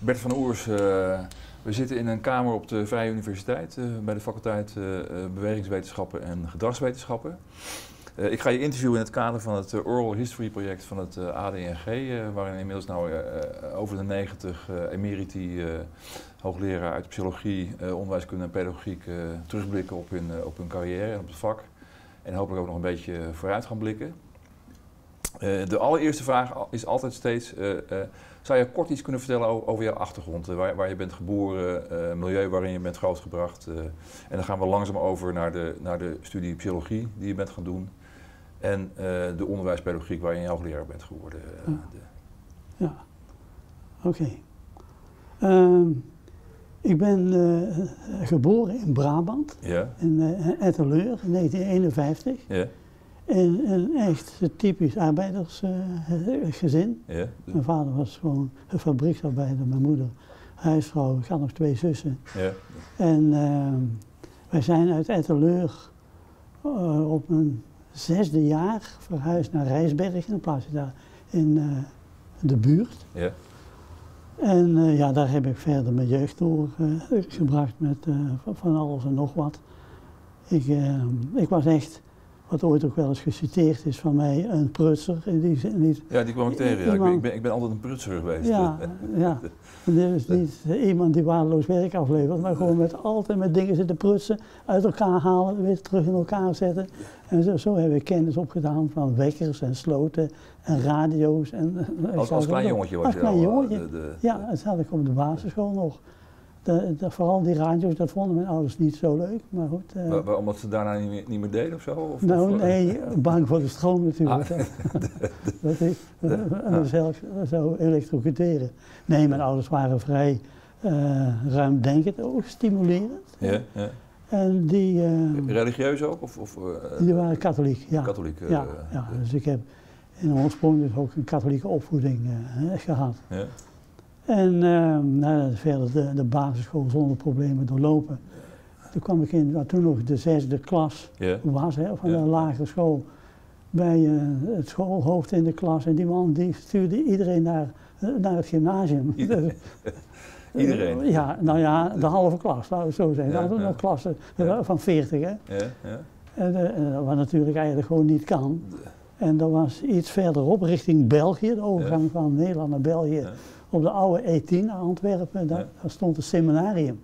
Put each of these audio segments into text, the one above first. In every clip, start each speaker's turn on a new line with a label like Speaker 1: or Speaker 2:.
Speaker 1: Bert van Oers, we zitten in een kamer op de Vrije Universiteit bij de faculteit Bewegingswetenschappen en Gedragswetenschappen. Ik ga je interviewen in het kader van het Oral History project van het ADNG, waarin inmiddels over de 90 emeriti hoogleraar uit psychologie, onderwijskunde en pedagogiek terugblikken op hun carrière en op het vak. En hopelijk ook nog een beetje vooruit gaan blikken. De allereerste vraag is altijd steeds, zou je kort iets kunnen vertellen over jouw achtergrond? Waar je bent geboren, milieu waarin je bent grootgebracht. En dan gaan we langzaam over naar de studie psychologie die je bent gaan doen. En de onderwijspedagogiek waar je hoogleraar bent geworden.
Speaker 2: Ja, oké. Ik ben geboren in Brabant, in Etteleur in 1951. In een echt typisch arbeidersgezin. Mijn vader was gewoon een fabrieksarbeider, mijn moeder huisvrouw, ik had nog 2 zussen. En wij zijn uit Etteleur op mijn 6e jaar verhuisd naar Rijsbergen, een plaatsje daar in de buurt. En ja, daar heb ik verder mijn jeugd doorgebracht met van alles en nog wat. Ik was echt, wat ooit ook wel eens geciteerd is van mij, een prutser in die zin. Niet,
Speaker 1: ja, die kwam ik tegen. Ja. Ik ben altijd een prutser geweest.
Speaker 2: Ja, ja. Er is niet iemand die waardeloos werk aflevert, maar gewoon altijd met dingen zitten prutsen, uit elkaar halen, weer terug in elkaar zetten. En zo heb ik kennis opgedaan van wekkers en sloten en radio's.
Speaker 1: Als klein jongetje was je
Speaker 2: als klein jongetje. Ja, dat had ik op de basisschool nog. Vooral die radio's, dat vonden mijn ouders niet zo leuk, maar goed.
Speaker 1: Omdat ze daarna niet meer deden of zo?
Speaker 2: Nee, bang voor de stroom natuurlijk. Dat ik mezelf zou elektrocuteren. Nee, mijn ouders waren vrij ruimdenkend, ook stimulerend.
Speaker 1: Ja.
Speaker 2: En die,
Speaker 1: religieus ook?
Speaker 2: Die waren katholiek, ja.
Speaker 1: Katholiek,
Speaker 2: ja. Dus ik heb in oorsprong dus ook een katholieke opvoeding gehad. Ja. En verder de basisschool zonder problemen doorlopen. Toen kwam ik in, toen nog de 6e klas was, van de lagere school, bij het schoolhoofd in de klas. En die man die stuurde iedereen naar het gymnasium.
Speaker 1: Iedereen?
Speaker 2: Ja, nou ja, de halve klas, laten we zo zeggen. Dat hadden nog klassen van 40, hè. En wat natuurlijk eigenlijk gewoon niet kan. En dat was iets verderop, richting België, de overgang van Nederland naar België. Op de oude E10 naar Antwerpen, daar stond een seminarium.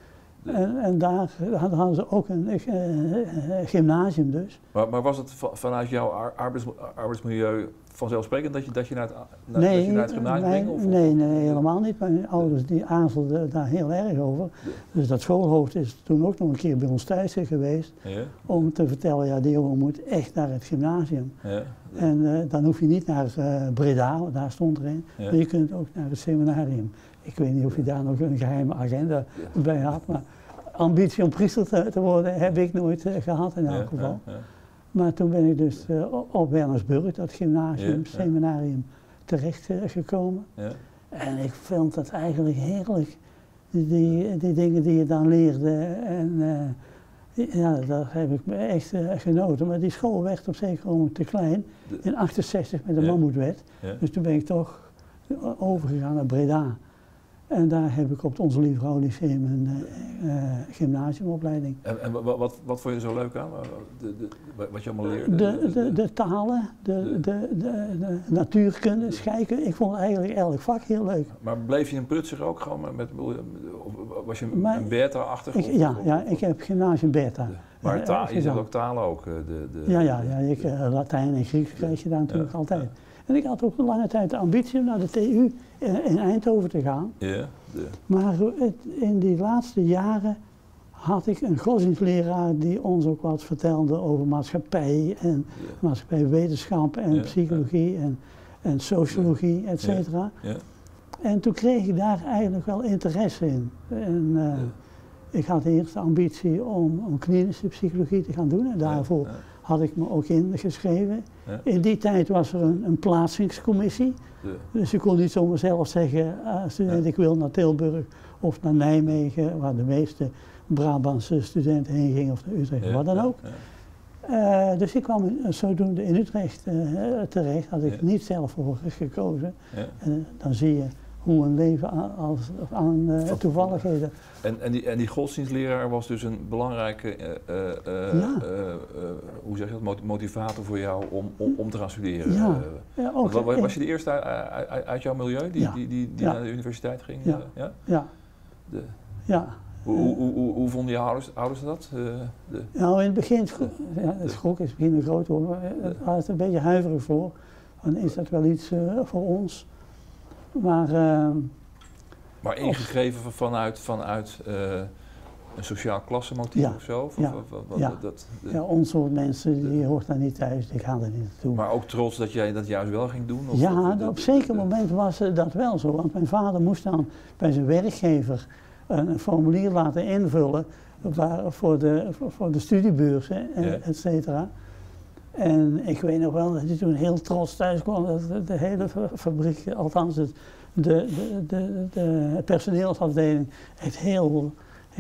Speaker 2: En daar hadden ze ook een gymnasium dus.
Speaker 1: Maar was het vanuit jouw arbeidsmilieu vanzelfsprekend dat je naar het gymnasium ging?
Speaker 2: Nee, helemaal niet. Mijn ouders die aarzelden daar heel erg over. Dus dat schoolhoofd is toen ook nog een keer bij ons thuis geweest. Om te vertellen, ja, die jongen moet echt naar het gymnasium. En dan hoef je niet naar Breda, daar stond er een. Maar je kunt ook naar het seminarium. Ik weet niet of je daar nog een geheime agenda bij had, maar ambitie om priester te worden heb ik nooit gehad in elk geval. Maar toen ben ik dus op Wernersburg, dat gymnasium, seminarium, terecht gekomen. En ik vond dat eigenlijk heerlijk, die dingen die je dan leerde. En ja, daar heb ik echt genoten. Maar die school werd op zeker moment te klein, in 68 met de Mammoetwet. Dus toen ben ik toch overgegaan naar Breda. En daar heb ik op het Onze Lieve Vrouw Lyceum een gymnasiumopleiding.
Speaker 1: En wat vond je er zo leuk aan? Wat je allemaal leerde?
Speaker 2: De talen, de natuurkunde, scheikunde. Ik vond eigenlijk elk vak heel leuk. Maar
Speaker 1: bleef je een prutser ook gewoon was je een Bertha-achtig?
Speaker 2: Ja, ik heb gymnasium Bertha.
Speaker 1: Maar je zegt ook talen ook?
Speaker 2: Ja, Latijn en Grieks krijg je daar natuurlijk altijd. En ik had ook een lange tijd de ambitie om naar de TU in Eindhoven te gaan. Maar in die laatste jaren had ik een godsdienstleraar die ons ook wat vertelde over maatschappij en maatschappijwetenschap en psychologie en sociologie, et cetera. En toen kreeg ik daar eigenlijk wel interesse in. En ik had eerst de ambitie om klinische psychologie te gaan doen en daarvoor had ik me ook ingeschreven. In die tijd was er een plaatsingscommissie. Dus je kon niet zomaar zelf zeggen, student, ik wil naar Tilburg of naar Nijmegen, waar de meeste Brabantse studenten heen gingen, of naar Utrecht, wat dan ook. Dus ik kwam zodoende in Utrecht terecht, had ik niet zelf voor gekozen. En dan zie je hoe een leven aan toevalligheden.
Speaker 1: En die godsdienstleraar was dus een belangrijke hoe zeg je dat, motivator voor jou om te gaan studeren?
Speaker 2: Ja, ook.
Speaker 1: Was je de eerste uit jouw milieu die naar de universiteit ging?
Speaker 2: Ja.
Speaker 1: Hoe vonden je ouders dat?
Speaker 2: Nou, in het begin, het schok is misschien een groot woord, maar het was een beetje huiverig voor. Dan is dat wel iets voor ons.
Speaker 1: Maar ingegeven vanuit een sociaal klassenmotief of zo?
Speaker 2: Ons soort mensen, die hoort daar niet thuis, die gaan er niet naartoe.
Speaker 1: Maar ook trots dat jij dat juist wel ging doen?
Speaker 2: Op een zeker moment was dat wel zo, want mijn vader moest dan bij zijn werkgever een formulier laten invullen voor de studiebeurzen, et cetera. En ik weet nog wel dat hij toen heel trots thuis kwam, dat de hele fabriek, althans de personeelsafdeling, echt heel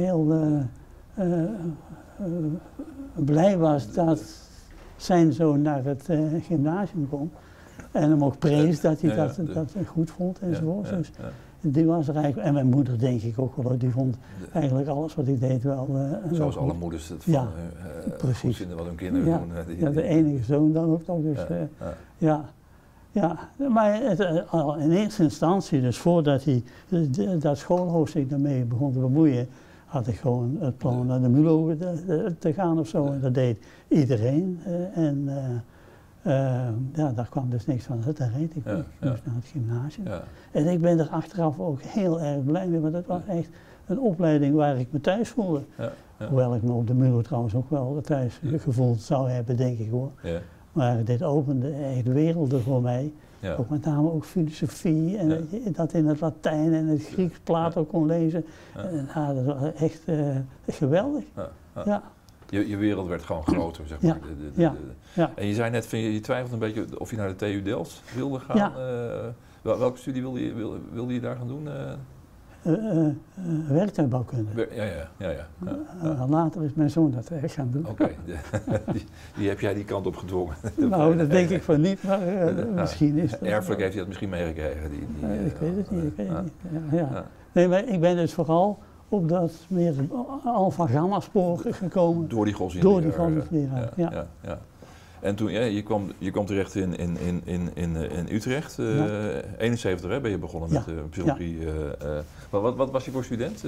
Speaker 2: blij was dat zijn zoon naar het gymnasium kon. En hem ook prees dat hij dat goed vond enzovoort. Dus die was er eigenlijk, en mijn moeder denk ik ook wel, die vond eigenlijk alles wat ik deed wel
Speaker 1: zoals
Speaker 2: wel
Speaker 1: alle moeders het van goed vinden wat hun kinderen doen.
Speaker 2: De enige zoon dan ook nog. Dus, maar in eerste instantie, dus voordat hij dat schoolhoofd zich daarmee begon te bemoeien, had ik gewoon het plan om naar de MULO te gaan of zo. En dat deed iedereen. Daar kwam dus niks van. Daar reed ik. Ik moest naar het gymnasium. Ja. En ik ben er achteraf ook heel erg blij mee, want dat was echt een opleiding waar ik me thuis voelde. Hoewel ik me op de MULO trouwens ook wel thuis gevoeld zou hebben, denk ik hoor. Maar dit opende echt werelden voor mij. Ook met name ook filosofie en dat in het Latijn en het Grieks Plato kon lezen. Dat was echt geweldig.
Speaker 1: Je wereld werd gewoon groter, zeg maar. En je zei net, je twijfelt een beetje of je naar de TU Delft wilde gaan. Welke studie wilde je daar gaan doen?
Speaker 2: Werktuigbouwkunde. Later is mijn zoon dat echt gaan doen.
Speaker 1: Oké, die heb jij die kant op gedwongen.
Speaker 2: Nou, dat denk ik van niet, maar misschien is het.
Speaker 1: Erfelijk heeft hij dat misschien meegekregen.
Speaker 2: Ik weet het niet. Nee, maar ik ben dus vooral op dat meer alpha-gamma spoor gekomen.
Speaker 1: Door die godsdienstleraar.
Speaker 2: Ja.
Speaker 1: En toen, je kwam terecht in Utrecht. 71 ben je begonnen met psychologie. Wat was je voor student?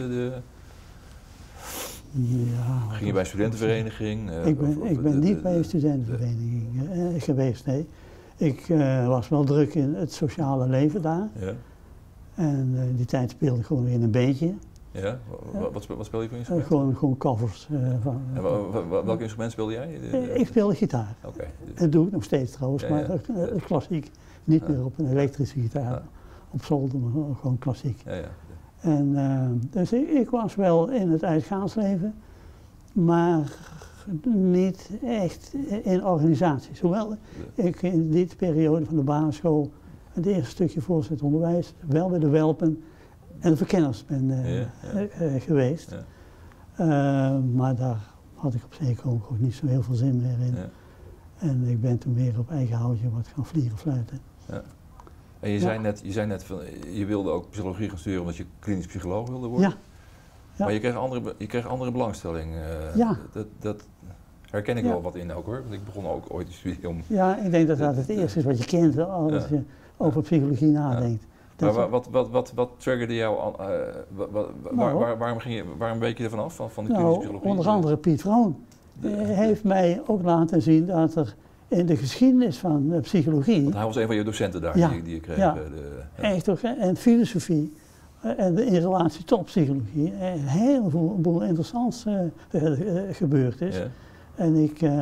Speaker 1: Ging je bij een studentenvereniging?
Speaker 2: Ik ben niet bij een studentenvereniging geweest, nee. Ik was wel druk in het sociale leven daar. En die tijd speelde ik gewoon weer in een bandje.
Speaker 1: Ja, wat speel je voor instrument?
Speaker 2: Gewoon covers.
Speaker 1: Welk instrument speelde jij?
Speaker 2: Ik speelde gitaar. Dat doe ik nog steeds trouwens, maar klassiek. Niet meer op een elektrische gitaar, op zolder, maar gewoon klassiek. En, dus ik was wel in het uitgaansleven, maar niet echt in organisaties. Hoewel ik in die periode van de basisschool het eerste stukje voortgezet onderwijs, wel bij de Welpen en de verkenners ben geweest. Maar daar had ik op zeker ook niet zo heel veel zin meer in. En ik ben toen meer op eigen houtje wat gaan vliegen fluiten.
Speaker 1: En je zei net van, je wilde ook psychologie gaan studeren omdat je klinisch psycholoog wilde worden. Maar je kreeg andere belangstelling. Dat herken ik wel wat in ook hoor, want ik begon ook ooit te studeren om...
Speaker 2: Ja, ik denk dat dat het eerste is wat je kent als je over psychologie nadenkt.
Speaker 1: Maar wat triggerde jou, waarom week je ervan af, van de klinische psychologie?
Speaker 2: Onder andere Piet Vroon heeft mij ook laten zien dat er in de geschiedenis van de psychologie...
Speaker 1: Want hij was een van je docenten daar die je kreeg.
Speaker 2: Echt ook, en filosofie en in relatie tot psychologie een heleboel interessants gebeurd is. En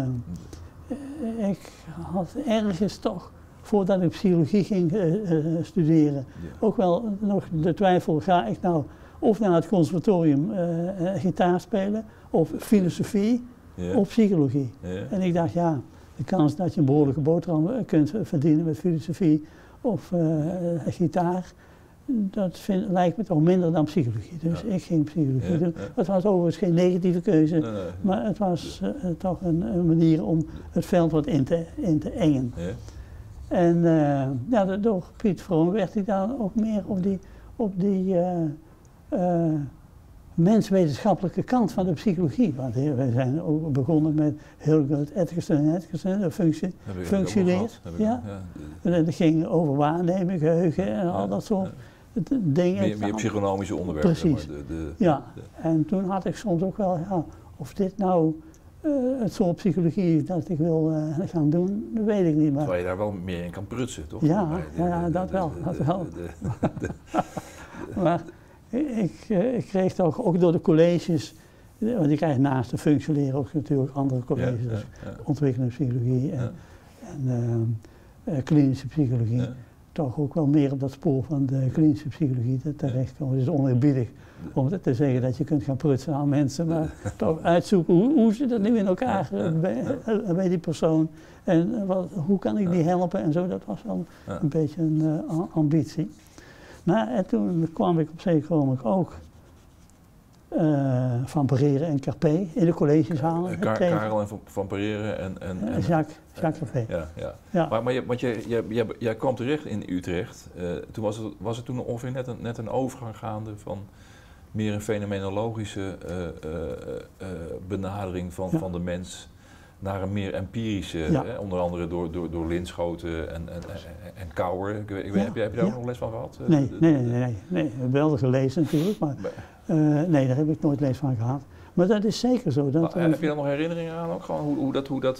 Speaker 2: ik had ergens toch, voordat ik psychologie ging studeren, ook wel nog de twijfel, ga ik nou of naar het conservatorium gitaar spelen, of filosofie, of psychologie. En ik dacht, de kans dat je een behoorlijke boterham kunt verdienen met filosofie of gitaar, dat lijkt me toch minder dan psychologie. Dus ik ging psychologie doen. Het was overigens geen negatieve keuze, maar het was toch een manier om het veld wat in te engen. En door Piet Vroon werd ik daar ook meer op die menswetenschappelijke kant van de psychologie. Want wij zijn ook begonnen met Hildegard Atkinson, de functieleer. Ja. Dat ging over waarneming, geheugen en al dat soort dingen.
Speaker 1: Meer psychonomische onderwerpen.
Speaker 2: Precies. Ja, en toen had ik soms ook wel, of dit nou het soort psychologie dat ik wil gaan doen, dat weet ik niet. Maar
Speaker 1: terwijl je daar wel meer in kan prutsen, toch?
Speaker 2: Ja, dat wel. Maar ik kreeg toch ook door de colleges, want ik krijg naast de functieleren ook natuurlijk andere colleges, ontwikkelende psychologie en klinische psychologie, toch ook wel meer op dat spoor van de klinische psychologie terechtkomen. Het is oneerbiedig om te zeggen dat je kunt gaan prutsen aan mensen, maar toch uitzoeken hoe zit het nu in elkaar bij die persoon en hoe kan ik die helpen en zo, dat was wel een beetje een ambitie. Nou, en toen kwam ik op zeker moment ook Van Pereren en Carpé in de collegezalen.
Speaker 1: Karel en Van Pereren en
Speaker 2: Jacques Carpé.
Speaker 1: Ja. Maar jij kwam terecht in Utrecht. Toen was het toen ongeveer net een overgang gaande van meer een fenomenologische benadering van de mens naar een meer empirische, onder andere door Linschoten en Kouwer. Heb je daar ook nog les van gehad?
Speaker 2: Nee. Wel gelezen natuurlijk, maar nee, daar heb ik nooit les van gehad. Maar dat is zeker zo.
Speaker 1: Heb je daar nog herinneringen aan ook? Gewoon hoe dat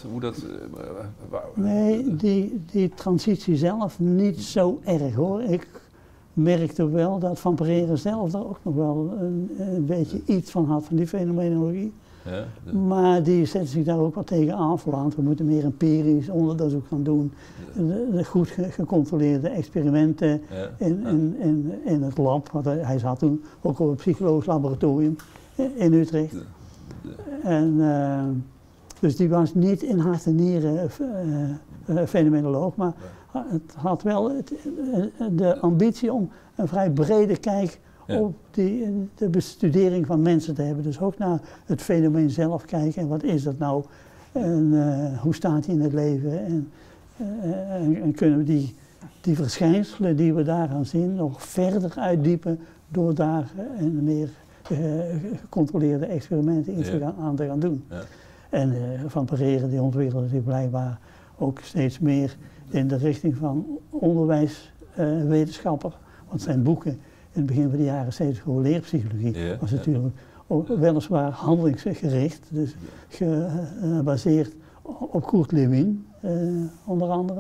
Speaker 2: nee, die transitie zelf niet zo erg hoor. Ik merkte wel dat Van Pereren zelf daar ook nog wel een beetje iets van had, van die fenomenologie. Ja, maar die zetten zich daar ook wel tegen aan, want we moeten meer empirisch onderzoek gaan doen. Goed gecontroleerde experimenten in het lab. Want hij zat toen ook op het psychologisch laboratorium in Utrecht. En, dus die was niet in hart en nieren fenomenoloog, maar het had wel de ambitie om een vrij brede kijk op de bestudering van mensen te hebben. Dus ook naar het fenomeen zelf kijken en wat is dat nou en hoe staat hij in het leven en kunnen we die verschijnselen die we daaraan zien nog verder uitdiepen door daar meer gecontroleerde experimenten aan te gaan doen. Ja. En Van Pereren die ontwikkelde zich blijkbaar ook steeds meer in de richting van onderwijswetenschapper, want zijn boeken in het begin van de jaren 70 over leerpsychologie was natuurlijk ook weliswaar handelingsgericht, dus gebaseerd op Kurt Lewin onder andere.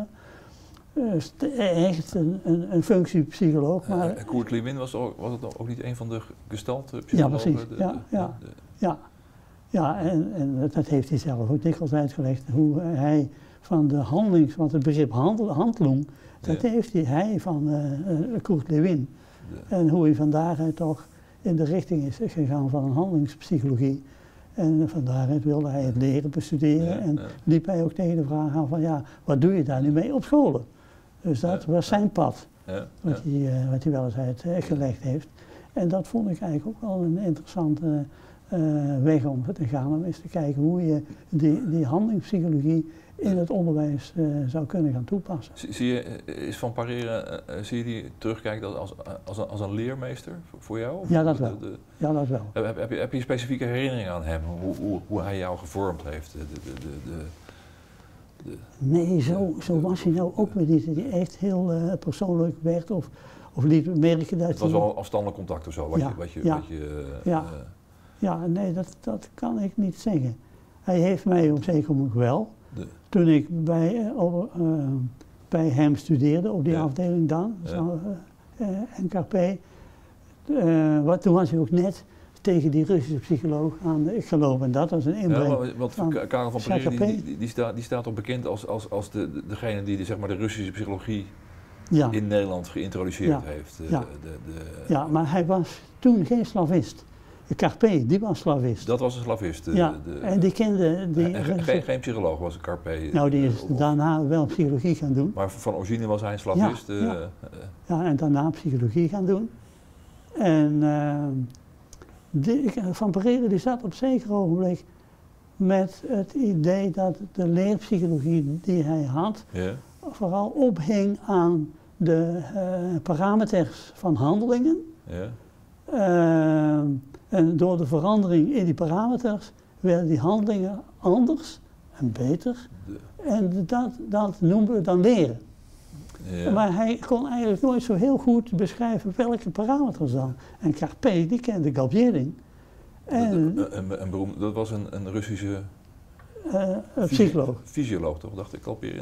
Speaker 2: Echt een functiepsycholoog. Maar
Speaker 1: Kurt Lewin was het ook niet een van de gestaltpsychologen?
Speaker 2: Ja, precies. Ja, en dat heeft hij zelf ook dikwijls uitgelegd, hoe hij van de handlings, want het begrip handloem, dat heeft hij van Kurt Lewin. En hoe hij van daaruit toch in de richting is gegaan van een handelingspsychologie. En van daaruit wilde hij het leren bestuderen en liep hij ook tegen de vraag aan van wat doe je daar nu mee op scholen? Dus dat was zijn pad, wat hij wel eens uitgelegd heeft. En dat vond ik eigenlijk ook wel een interessante weg om te gaan, om eens te kijken hoe je die handelingspsychologie in het onderwijs zou kunnen gaan toepassen.
Speaker 1: Is Van Pereren, zie je die terugkijken als een leermeester voor jou?
Speaker 2: Ja, dat wel. Ja, dat wel.
Speaker 1: Heb je specifieke herinneringen aan hem, hoe hij jou gevormd heeft?
Speaker 2: Nee, zo was hij nou ook weer niet. Dat hij echt heel persoonlijk werd of liet merken dat
Speaker 1: het was wel afstandelijk contact of zo?
Speaker 2: Nee, dat kan ik niet zeggen. Hij heeft mij op zeker moment wel. Toen ik bij hem studeerde op die afdeling dan, NKP, toen was hij ook net tegen die Russische psycholoog aan gelopen. En dat was een inbreng.
Speaker 1: Want Karel van Pereren die staat ook bekend als degene die zeg maar, de Russische psychologie in Nederland geïntroduceerd heeft.
Speaker 2: Ja, maar hij was toen geen slavist. Carpé, die was slavist.
Speaker 1: Dat was een slavist.
Speaker 2: En die kende...
Speaker 1: Geen psycholoog was Carpé.
Speaker 2: Nou, die is daarna wel psychologie gaan doen.
Speaker 1: Maar van origine was hij een slavist.
Speaker 2: En daarna psychologie gaan doen. En Van Pereren die zat op zeker ogenblik met het idee dat de leerpsychologie die hij had, vooral ophing aan de parameters van handelingen.
Speaker 1: Ja.
Speaker 2: En door de verandering in die parameters werden die handelingen anders en beter. En dat noemen we dan leren. Ja. Maar hij kon eigenlijk nooit zo heel goed beschrijven welke parameters dan. En Carpe, die kende Galperin.
Speaker 1: Dat was een Russische
Speaker 2: psycholoog.
Speaker 1: Fysioloog toch, dacht ik, Galperin?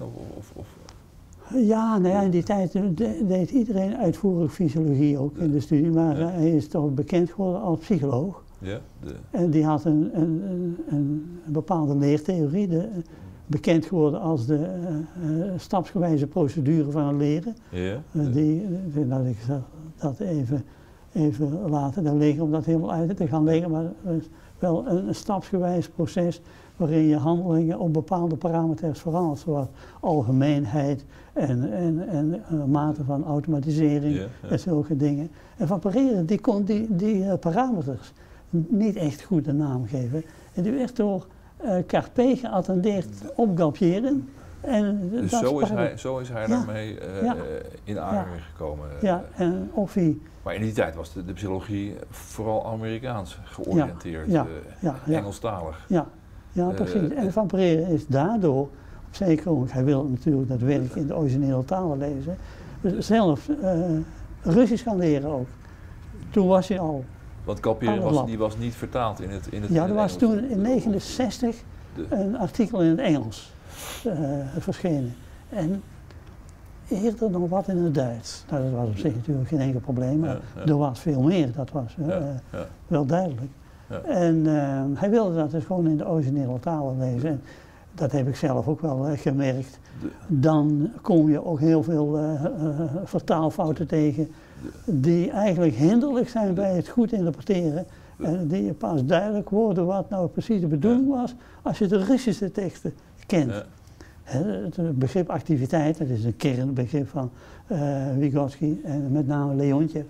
Speaker 2: Ja, nou ja, in die tijd deed iedereen uitvoerig fysiologie ook in de studie, maar hij is toch bekend geworden als psycholoog.
Speaker 1: Ja,
Speaker 2: En die had een bepaalde leertheorie, bekend geworden als de stapsgewijze procedure van het leren.
Speaker 1: Ja,
Speaker 2: Laat ik dat even laten daar liggen om dat helemaal uit te gaan leggen, maar het is wel een stapsgewijs proces waarin je handelingen op bepaalde parameters verandert, zoals algemeenheid en mate van automatisering en zulke dingen. En Van Pereren die kon die parameters niet echt goed een naam geven. En die werd door Carpe geattendeerd op Galperin. En
Speaker 1: dus zo is hij daarmee in aanraking gekomen.
Speaker 2: En of hij...
Speaker 1: Maar in die tijd was de psychologie vooral Amerikaans georiënteerd, Engelstalig.
Speaker 2: Ja, precies. En Van Pereren is daardoor, op zekere moment, hij wil natuurlijk dat werk in de originele talen lezen, zelf Russisch gaan leren ook. Toen was hij al.
Speaker 1: Want Galperin was niet vertaald in het
Speaker 2: Ja, er was toen in 1969 een artikel in het Engels verschenen. En eerder nog wat in het Duits. Nou, dat was op zich natuurlijk geen enkel probleem, maar er was veel meer, dat was wel duidelijk. Ja. En hij wilde dat dus gewoon in de originele talen lezen. En dat heb ik zelf ook wel gemerkt. Dan kom je ook heel veel vertaalfouten tegen die eigenlijk hinderlijk zijn bij het goed interpreteren. En die pas duidelijk worden wat nou precies de bedoeling was als je de Russische teksten kent. Ja. Het begrip activiteit, dat is een kernbegrip van Vygotsky en met name Leontjev.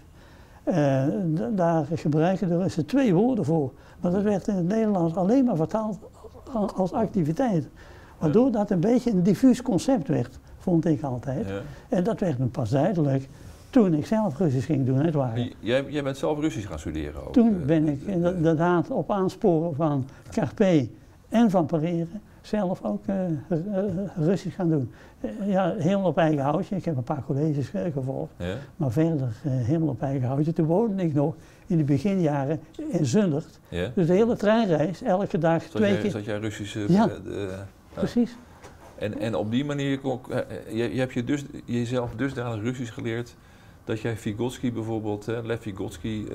Speaker 2: Daar gebruiken de Russen 2 woorden voor. Maar dat werd in het Nederlands alleen maar vertaald als activiteit. Waardoor dat een beetje een diffuus concept werd, vond ik altijd. Ja. En dat werd me pas duidelijk toen ik zelf Russisch ging doen.
Speaker 1: Jij bent zelf Russisch gaan studeren ook?
Speaker 2: Toen ben ik inderdaad op aansporen van Carpe en Van Pereren zelf ook Russisch gaan doen. Helemaal op eigen houtje. Ik heb een paar colleges gevolgd. Ja. Maar verder helemaal op eigen houtje. Toen woonde ik nog in de beginjaren in Zundert. Ja. Dus de hele treinreis, elke dag 2 keer.
Speaker 1: Zat jij Russisch?
Speaker 2: Precies.
Speaker 1: En op die manier heb je jezelf dusdanig Russisch geleerd dat jij Vygotsky bijvoorbeeld, Lev Vygotsky,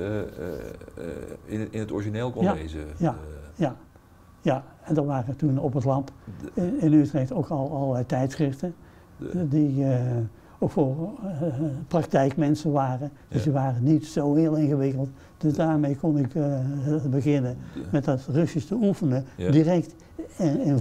Speaker 1: in het origineel kon lezen.
Speaker 2: Ja, en er waren toen op het lab in Utrecht ook al allerlei tijdschriften die ook voor praktijkmensen waren. Dus die waren niet zo heel ingewikkeld. Dus daarmee kon ik beginnen met dat Russisch te oefenen, direct in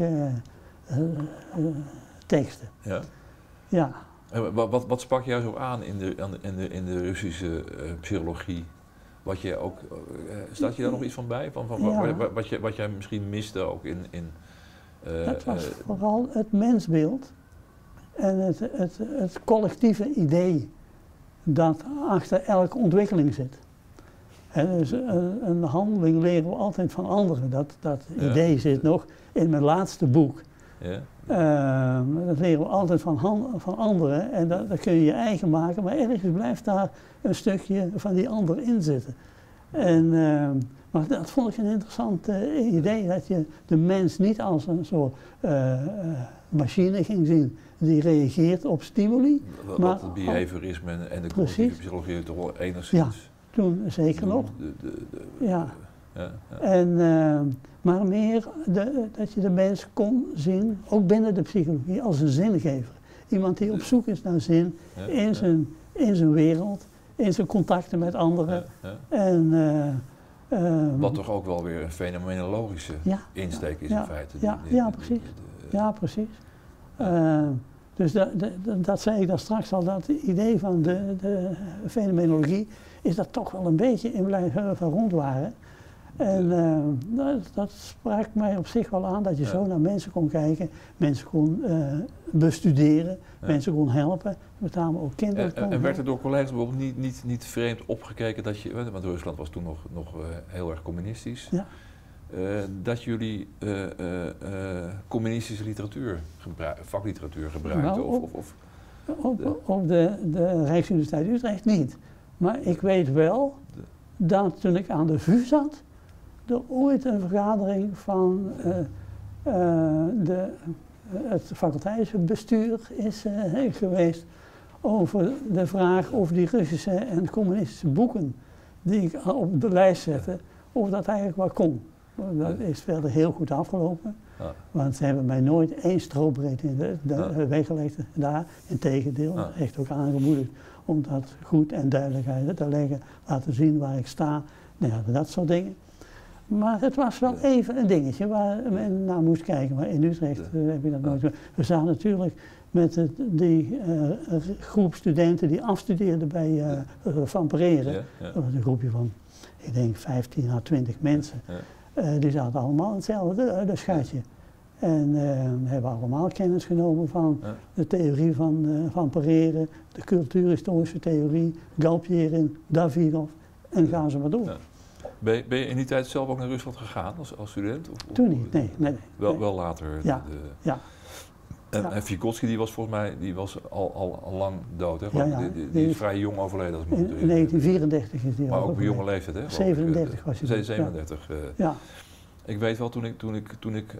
Speaker 2: vakteksten. Ja.
Speaker 1: Wat sprak jou zo aan in de Russische psychologie? Wat je ook, staat je daar nog iets van bij? Wat jij misschien miste ook in
Speaker 2: dat was vooral het mensbeeld en het collectieve idee dat achter elke ontwikkeling zit. Dus een handeling leren we altijd van anderen. Dat idee zit nog in mijn laatste boek. Dat leren we altijd van anderen en dat kun je je eigen maken, maar ergens blijft daar een stukje van die ander in zitten. Maar dat vond ik een interessant idee, dat je de mens niet als een soort machine ging zien die reageert op stimuli.
Speaker 1: Wat het behaviorisme en de cognitieve psychologie toch wel enigszins...
Speaker 2: Ja, toen zeker nog. Maar meer dat je de mens kon zien, ook binnen de psychologie, als een zingever. Iemand die op zoek is naar zin in zijn wereld, in zijn contacten met anderen.
Speaker 1: Wat toch ook wel weer een fenomenologische insteek is in feite.
Speaker 2: Precies. Precies. Dus dat zei ik dan straks al, dat idee van de fenomenologie is dat toch wel een beetje in blijven van rond waren. En dat sprak mij op zich wel aan, dat je zo naar mensen kon kijken, mensen kon bestuderen, mensen kon helpen, met name ook kinderen.
Speaker 1: En werd er door collega's bijvoorbeeld niet vreemd opgekeken dat je, want Rusland was toen nog heel erg communistisch, dat jullie communistische literatuur, vakliteratuur gebruikten?
Speaker 2: Nou, op de Rijksuniversiteit Utrecht niet. Maar ik weet wel dat toen ik aan de VU zat, er ooit een vergadering van het faculteitsbestuur is geweest over de vraag of die Russische en communistische boeken die ik op de lijst zette, of dat eigenlijk wel kon. Dat is verder heel goed afgelopen, want ze hebben mij nooit één strobreed in de weg gelegd daar. Integendeel, echt ook aangemoedigd om dat goed en duidelijk uit te leggen, laten zien waar ik sta, nou ja, dat soort dingen. Maar het was wel even een dingetje waar men naar moest kijken, maar in Utrecht heb ik dat nooit gedaan. We zaten natuurlijk met die groep studenten die afstudeerden bij Van Pereren. Dat was een groepje van, ik denk 15 à 20 mensen. Die zaten allemaal hetzelfde schuitje. En hebben allemaal kennis genomen van de theorie van Pereren, de cultuurhistorische theorie, Galpierin, Davidov, en gaan ze maar door.
Speaker 1: Ben je in die tijd zelf ook naar Rusland gegaan als student?
Speaker 2: Toen niet, nee.
Speaker 1: Wel later?
Speaker 2: Ja.
Speaker 1: En Vygotsky die was volgens mij al lang dood, hè? Die is vrij jong overleden. Als
Speaker 2: in 1934 is die.
Speaker 1: Maar ook op jonge leeftijd, hè?
Speaker 2: 37 was hij.
Speaker 1: 37.
Speaker 2: Ja.
Speaker 1: Ik weet wel, toen ik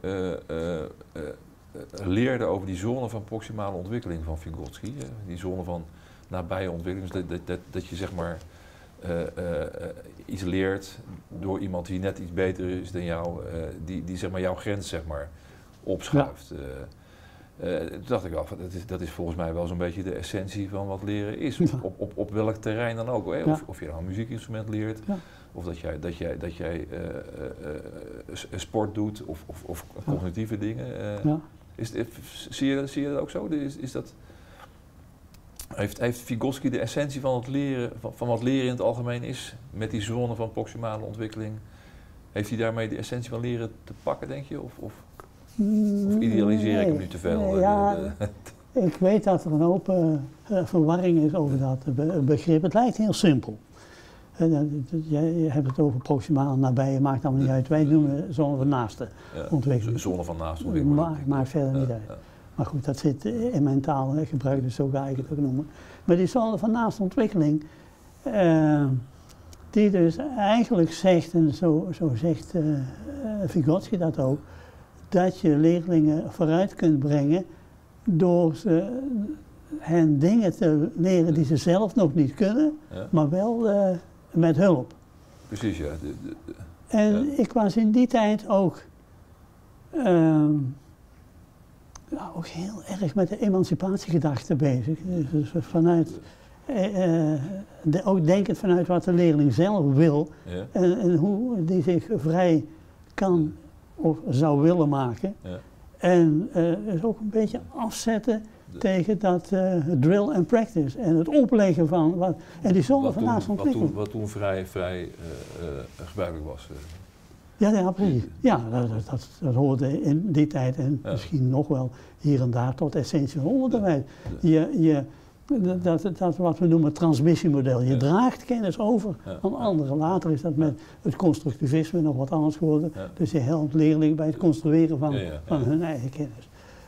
Speaker 1: leerde over die zone van proximale ontwikkeling van Vygotsky, die zone van nabije ontwikkeling, dat je zeg maar iets leert door iemand die net iets beter is dan jou, die zeg maar jouw grens zeg maar opschuift. Toen dacht ik wel, dat is volgens mij wel zo'n beetje de essentie van wat leren is. Op welk terrein dan ook. Of je nou een muziekinstrument leert, of dat jij sport doet, of cognitieve dingen. Zie je dat ook zo? Heeft Vygotsky de essentie van het leren, van wat leren in het algemeen is, met die zone van proximale ontwikkeling, heeft hij daarmee de essentie van leren te pakken, denk je? Of idealiseer ik hem nu te veel?
Speaker 2: Ik weet dat er een hoop verwarring is over dat begrip. Het lijkt heel simpel. Je hebt het over proximaal, nabij, maakt allemaal niet uit. Wij noemen zone van naaste ontwikkeling.
Speaker 1: Zone van naaste ontwikkeling.
Speaker 2: Maakt verder niet uit. Maar goed, dat zit in mijn taal gebruik, dus zo ga ik het ook noemen. Maar die zone van naaste ontwikkeling, die dus eigenlijk zegt, en zo zegt Vygotsky dat ook, dat je leerlingen vooruit kunt brengen door hen dingen te leren die ze zelf nog niet kunnen, maar wel met hulp.
Speaker 1: Precies, ja.
Speaker 2: En ik was in die tijd ook heel erg met de emancipatiegedachte bezig. Dus vanuit, ook denkend vanuit wat de leerling zelf wil en hoe die zich vrij kan of zou willen maken. En ook een beetje afzetten tegen dat drill and practice en het opleggen van wat. En die zone van naast ontwikkeling.
Speaker 1: Wat toen vrij gebruikelijk was.
Speaker 2: Ja, precies. Ja, dat hoorde in die tijd en misschien nog wel hier en daar tot essentie van onderwijs. Dat wat we noemen transmissiemodel. Je draagt kennis over aan anderen. Later is dat met het constructivisme nog wat anders geworden. Dus je helpt leerlingen bij het construeren van hun eigen kennis.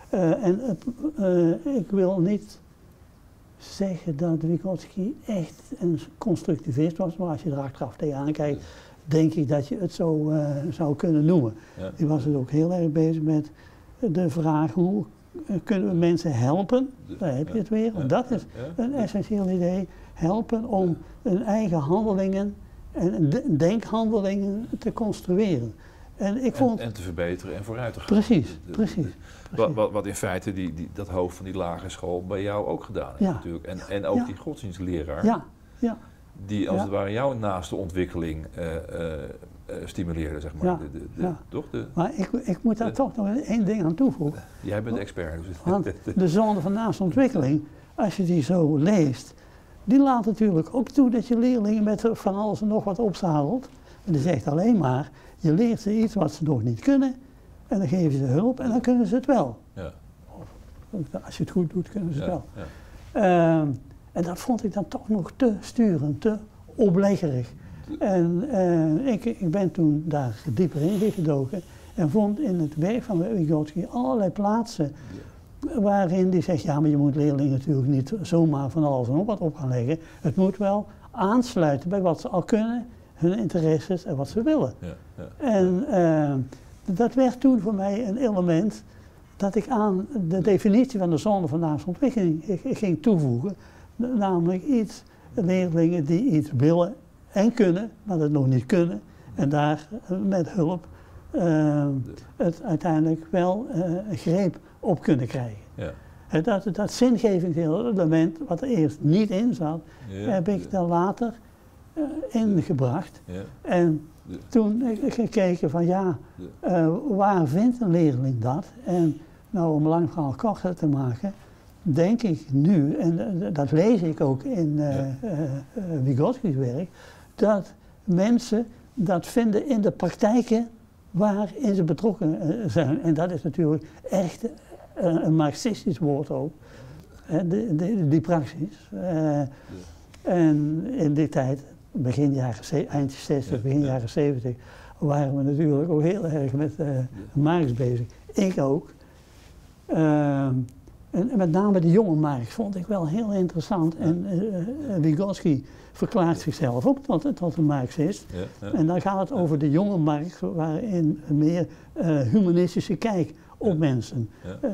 Speaker 2: Ik wil niet zeggen dat Vygotsky echt een constructivist was, maar als je er achteraf tegenaan kijkt, denk ik dat je het zo zou kunnen noemen. Die was dus ook heel erg bezig met de vraag hoe kunnen we mensen helpen, daar heb je het weer, want dat is een essentieel idee, helpen om hun eigen handelingen en denkhandelingen te construeren. En
Speaker 1: te verbeteren en vooruit te gaan.
Speaker 2: Precies.
Speaker 1: Wat in feite dat hoofd van die lagere school bij jou ook gedaan heeft natuurlijk. En ook die godsdienstleraar, die als het ware jouw naaste ontwikkeling stimuleerde, zeg maar. Toch?
Speaker 2: Maar ik moet daar toch nog één ding aan toevoegen.
Speaker 1: Jij bent de expert. Dus.
Speaker 2: Want de zone van naaste ontwikkeling, als je die zo leest, die laat natuurlijk ook toe dat je leerlingen met van alles en nog wat opzadelt. En die zegt alleen maar, je leert ze iets wat ze nog niet kunnen en dan geef je ze hulp en dan kunnen ze het wel. Als je het goed doet, kunnen ze het wel.
Speaker 1: Ja.
Speaker 2: En dat vond ik dan toch nog te sturend, te opleggerig. En ik ben toen daar dieper in gedoken en vond in het werk van Vygotsky allerlei plaatsen waarin die zegt, ja, maar je moet leerlingen natuurlijk niet zomaar van alles en nog wat op gaan leggen. Het moet wel aansluiten bij wat ze al kunnen, hun interesses en wat ze willen. En dat werd toen voor mij een element dat ik aan de definitie van de zonnevandaagse ontwikkeling ging toevoegen. Namelijk leerlingen die iets willen en kunnen, maar dat nog niet kunnen. En daar met hulp het uiteindelijk wel greep op kunnen krijgen. Ja. Dat zingevingselement, wat er eerst niet in zat, heb ik dan later ingebracht. Ja. En toen gekeken van waar vindt een leerling dat? En nou, om lang verhaal korter te maken, denk ik nu, en dat lees ik ook in Vygotsky's werk, dat mensen dat vinden in de praktijken waarin ze betrokken zijn. En dat is natuurlijk echt een marxistisch woord ook, die praxis. En in die tijd, eind 60, begin jaren 70, waren we natuurlijk ook heel erg met Marx bezig. Ik ook. En met name de jonge Marx vond ik wel heel interessant. En Vygotsky verklaart zichzelf ook tot een Marxist. En dan gaat het over de jonge Marx, waarin een meer humanistische kijk op mensen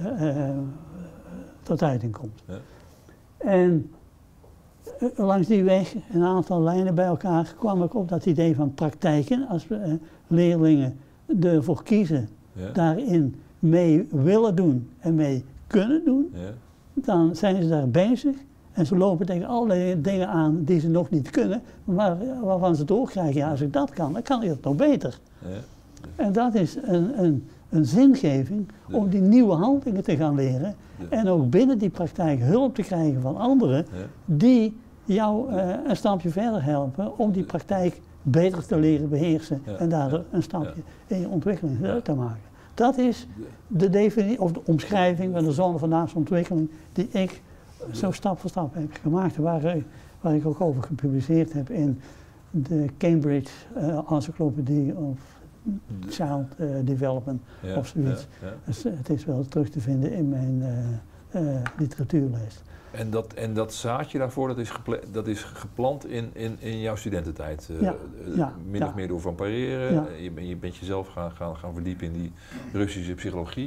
Speaker 2: tot uiting komt. En langs die weg, een aantal lijnen bij elkaar, kwam ik op dat idee van praktijken. Als leerlingen ervoor kiezen, daarin mee willen doen en mee kunnen doen, dan zijn ze daar bezig en ze lopen tegen allerlei dingen aan die ze nog niet kunnen, maar waarvan ze doorkrijgen, ja, als ik dat kan, dan kan ik het nog beter. En dat is een zingeving om die nieuwe handelingen te gaan leren en ook binnen die praktijk hulp te krijgen van anderen die jou een stapje verder helpen om die praktijk beter te leren beheersen en daardoor een stapje in je ontwikkeling te maken. Dat is de definitie of de omschrijving van de zonnevandaagse ontwikkeling die ik zo stap voor stap heb gemaakt, waar ik ook over gepubliceerd heb in de Cambridge Encyclopedia of Child Development of zoiets. Dus het is wel terug te vinden in mijn literatuurlijst.
Speaker 1: En dat zaadje daarvoor, dat is geplant in jouw studententijd? Min of meer door Van Pareren. Je bent jezelf gaan verdiepen in die Russische psychologie.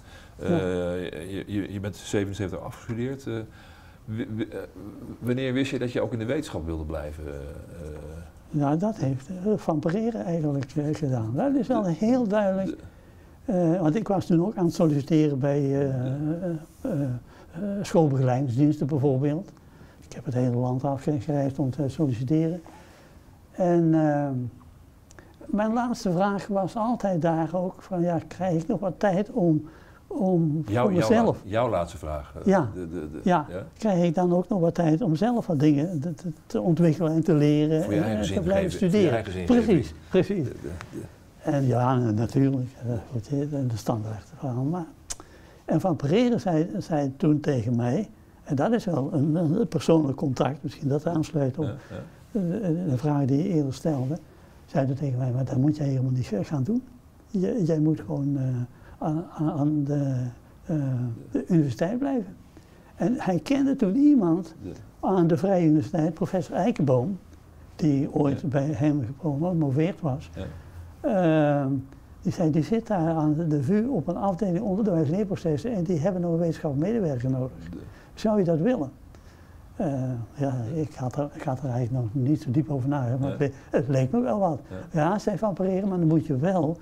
Speaker 1: Je bent 77 afgestudeerd. Wanneer wist je dat je ook in de wetenschap wilde blijven?
Speaker 2: Nou, dat heeft Van Pareren eigenlijk gedaan. Dat is wel heel duidelijk. Want ik was toen ook aan het solliciteren bij schoolbegeleidingsdiensten bijvoorbeeld. Ik heb het hele land afgereisd om te solliciteren. En mijn laatste vraag was altijd daar ook van, krijg ik nog wat tijd om voor mezelf...
Speaker 1: Jouw laatste vraag?
Speaker 2: Krijg ik dan ook nog wat tijd om zelf wat dingen te ontwikkelen en te leren en te blijven studeren. Precies. En ja, natuurlijk, de standaard verhaal. En Van Pareren zei toen tegen mij, en dat is wel een persoonlijk contact, misschien dat aansluit op de vraag die je eerder stelde, zei hij tegen mij, maar dat moet jij helemaal niet gaan doen. Jij moet gewoon aan de universiteit blijven. En hij kende toen iemand aan de Vrije Universiteit, professor Eikenboom, die ooit bij hem gepromoveerd was. Die zei, die zit daar aan de VU op een afdeling onderwijs- en leerprocessen en die hebben nog een wetenschappelijk medewerker nodig. Zou je dat willen? Ik had er eigenlijk nog niet zo diep over nagedacht, maar het leek me wel wat. Ja, zei Van Pareren, maar dan moet je wel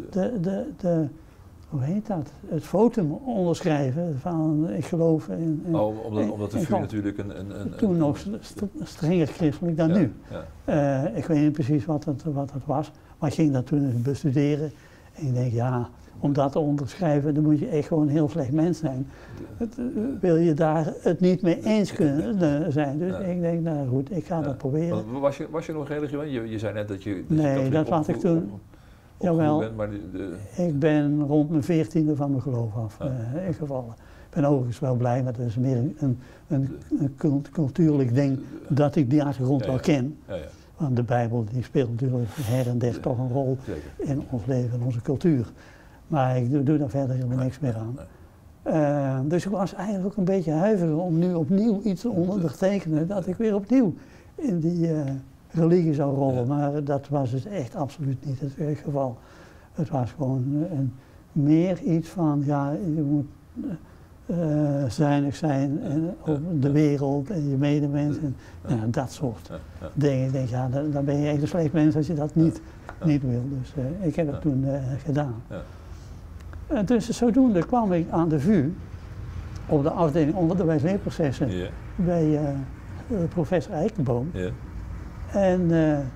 Speaker 2: hoe heet dat? Het votum onderschrijven van, ik geloof in...
Speaker 1: omdat de VU natuurlijk
Speaker 2: toen nog strenger christelijk dan nu. Ik weet niet precies wat het was, maar ik ging dat toen bestuderen. En ik denk, om dat te onderschrijven, dan moet je echt gewoon een heel slecht mens zijn. Wil je daar het niet mee eens kunnen zijn? Dus ik denk, nou goed, ik ga dat proberen.
Speaker 1: Was je nog religieus? Je zei net dat je...
Speaker 2: Nee, dat was ik toen... Jawel, ik ben rond mijn 14e van mijn geloof afgevallen. Ik ben overigens wel blij, maar dat is meer een cultuurlijk ding dat ik die achtergrond wel ken. Ja, ja. Want de Bijbel die speelt natuurlijk her en der toch een rol in ons leven en onze cultuur. Maar ik doe daar verder helemaal niks meer aan. Dus ik was eigenlijk ook een beetje huiverig om nu opnieuw iets te ondertekenen dat ik weer opnieuw in die religie zou rollen. Maar dat was dus echt absoluut niet het geval. Het was gewoon meer iets van, ja, je moet zuinig zijn op de wereld en je medemens en dat soort dingen. Ik denk, ja, dan ben je echt een slecht mens als je dat niet wil. Dus ik heb het toen gedaan. Dus zodoende kwam ik aan de VU op de afdeling onderwijs-leerprocessen bij professor Eikenboom. En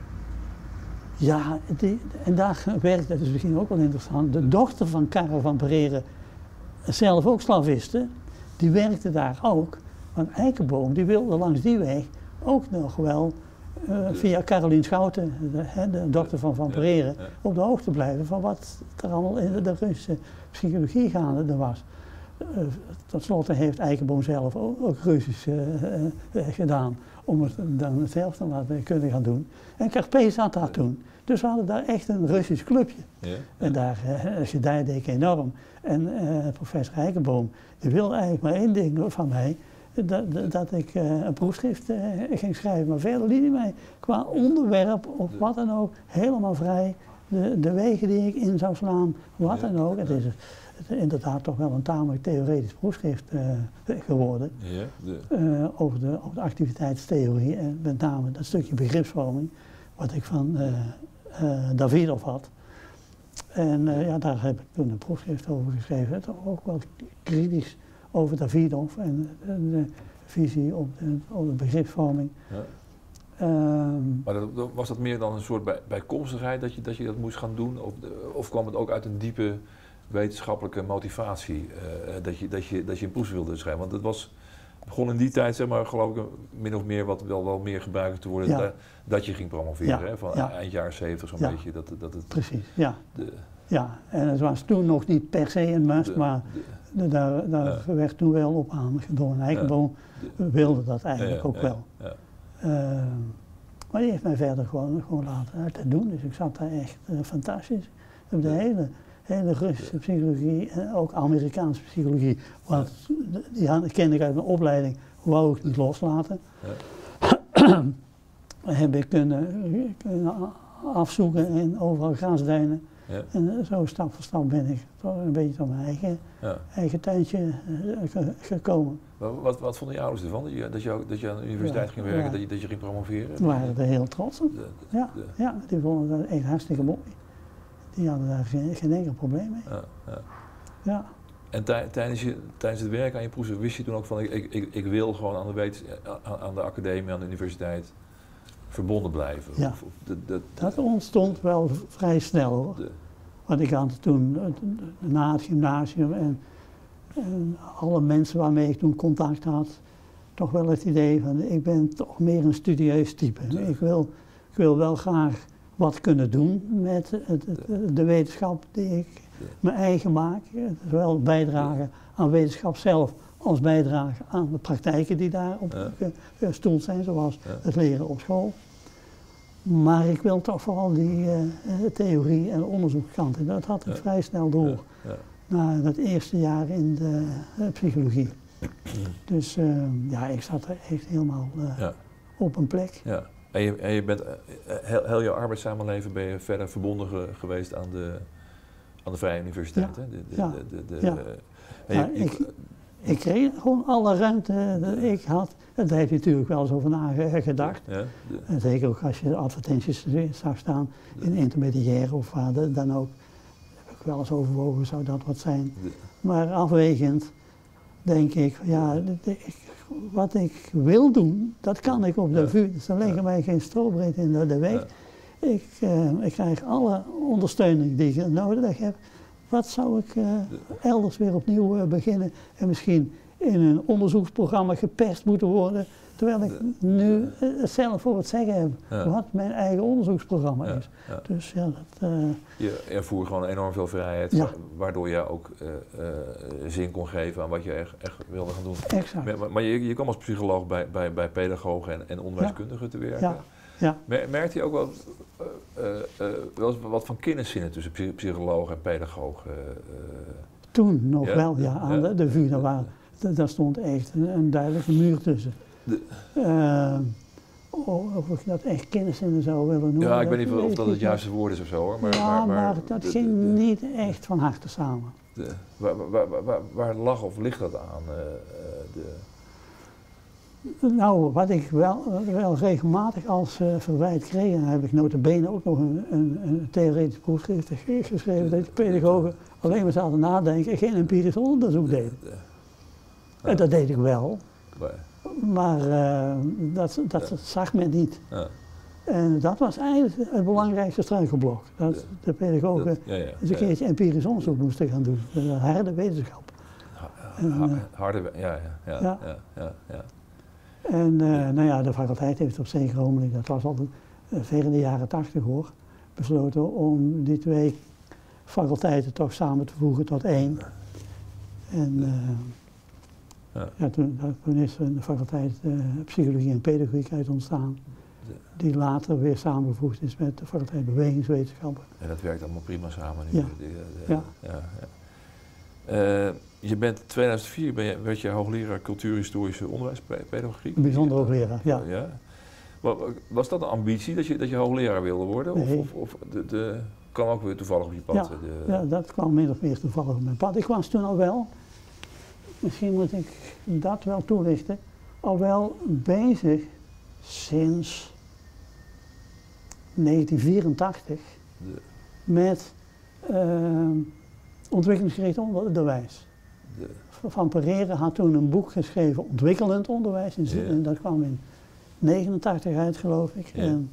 Speaker 2: en daar werkte, dat is misschien ook wel interessant, de dochter van Karel van Pereire, zelf ook slaviste, die werkte daar ook. Want Eikenboom die wilde langs die weg ook nog wel via Carolien Schouten, de dochter van Pereire, op de hoogte blijven van wat er allemaal in de Russische psychologie gaande was. Tot slot heeft Eikenboom zelf ook Russisch gedaan om het dan zelf te laten kunnen gaan doen. En Carpe zat daar toen. Dus we hadden daar echt een Russisch clubje. En daar gedijde ik enorm. En professor Eikenboom, die wilde eigenlijk maar één ding van mij, dat ik een proefschrift ging schrijven. Maar verder liet hij mij qua onderwerp of wat dan ook helemaal vrij. De wegen die ik in zou slaan, wat dan ook. Het is inderdaad toch wel een tamelijk theoretisch proefschrift geworden. Over de activiteitstheorie en met name dat stukje begripsvorming wat ik van Davidov had. En daar heb ik toen een proefschrift over geschreven. Het ook wel kritisch over Davidov en de visie op de begripsvorming.
Speaker 1: Maar was dat meer dan een soort bijkomstigheid dat je dat moest gaan doen? Of kwam het ook uit een diepe wetenschappelijke motivatie dat je een proef wilde schrijven? Want het begon in die tijd, zeg maar, geloof ik, min of meer wat wel meer gebruikt te worden dat je ging promoveren, hè? Van eind jaren 70 zo'n beetje. Dat het,
Speaker 2: precies, ja, en het was toen nog niet per se een must, maar daar werd toen wel op aangedrongen. Eikenboom wilde dat eigenlijk ook wel. Maar die heeft mij verder gewoon laten doen, dus ik zat daar echt fantastisch. De hele Russische psychologie en ook Amerikaanse psychologie, want die kende ik uit mijn opleiding, wou ik niet loslaten. Heb ik kunnen afzoeken en overal grasduinen. En zo stap voor stap ben ik toch een beetje tot mijn eigen tuintje gekomen.
Speaker 1: Wat vonden je ouders ervan? Dat je aan de universiteit ging werken, dat je ging promoveren?
Speaker 2: Die waren er heel trots op. Die vonden dat echt hartstikke mooi. Die hadden daar geen enkel probleem mee. Ja.
Speaker 1: En tijdens het werken aan je proef wist je toen ook van ik wil gewoon aan de academie, aan de universiteit verbonden blijven?
Speaker 2: Ja, dat ontstond wel vrij snel hoor. Want ik had toen na het gymnasium en alle mensen waarmee ik toen contact had, toch wel het idee van ik ben toch meer een studieus type. Ik wil wel graag wat kunnen doen met de wetenschap die ik mijn eigen maak. Zowel bijdragen aan wetenschap zelf als bijdragen aan de praktijken die daarop gestoeld zijn, zoals het leren op school. Maar ik wil toch vooral die theorie en onderzoekskant. En dat had ik vrij snel door na dat eerste jaar in de psychologie. Dus ik zat er echt helemaal op een plek.
Speaker 1: Ja. En je bent heel je arbeidssamenleven ben je verder verbonden geweest aan de Vrije Universiteit, hè?
Speaker 2: Ik kreeg gewoon alle ruimte die ik had. En daar heb je natuurlijk wel eens over nagedacht. En zeker ook als je advertenties zag staan in intermediair of waar dan ook. Daar heb ik wel eens overwogen, zou dat wat zijn. Maar afwegend denk ik, wat ik wil doen, dat kan ik op de VU. Dus dan leggen mij geen strobreed in de weg. Ik krijg alle ondersteuning die ik nodig heb. Wat zou ik elders weer opnieuw beginnen en misschien in een onderzoeksprogramma geperst moeten worden, terwijl ik nu het zelf voor het zeggen heb wat mijn eigen onderzoeksprogramma is. Ja. Dus ja,
Speaker 1: je ervoer gewoon enorm veel vrijheid, waardoor je ook zin kon geven aan wat je echt wilde gaan doen.
Speaker 2: Exact.
Speaker 1: Maar je kwam als psycholoog bij pedagogen en onderwijskundigen te werken.
Speaker 2: Ja. Ja.
Speaker 1: Merkt je ook wel eens wat van kenniszinnen tussen psycholoog en pedagoog?
Speaker 2: Toen nog wel, ja. Aan de VU, daar stond echt een duidelijke muur tussen. Of ik dat echt kenniszinnen zou willen noemen.
Speaker 1: Ja, ik weet niet of dat het juiste woord is of zo hoor.
Speaker 2: Maar dat ging niet echt van harte samen.
Speaker 1: Waar lag of ligt dat aan?
Speaker 2: Nou, wat ik wel regelmatig als verwijt kreeg, en heb ik nota bene ook nog een theoretisch proefschrift geschreven, dat de pedagogen alleen maar zaten nadenken en geen empirisch onderzoek deden. En dat deed ik wel, maar dat zag men niet. En dat was eigenlijk het belangrijkste struikelblok, dat de pedagogen eens een keertje empirisch onderzoek moesten gaan doen, harde wetenschap. En nou ja, de faculteit heeft op zekere ogenblik, dat was al ver in de jaren 80 hoor, besloten om die twee faculteiten toch samen te voegen tot één. En toen is de faculteit Psychologie en Pedagogiek uit ontstaan, die later weer samengevoegd is met de faculteit Bewegingswetenschappen.
Speaker 1: En dat werkt allemaal prima samen nu. Je bent in 2004 werd je hoogleraar cultuurhistorische onderwijspedagogiek.
Speaker 2: Een bijzonder hoogleraar, ja.
Speaker 1: Was dat een ambitie dat je hoogleraar wilde worden?
Speaker 2: Nee.
Speaker 1: Of kwam ook weer toevallig op je pad?
Speaker 2: Ja, dat kwam min of meer toevallig op mijn pad. Ik was toen al wel, misschien moet ik dat wel toelichten, al wel bezig sinds 1984 met ontwikkelingsgericht onderwijs. Van Pereire had toen een boek geschreven, Ontwikkelend onderwijs, en dat kwam in 1989 uit, geloof ik. Ja. En,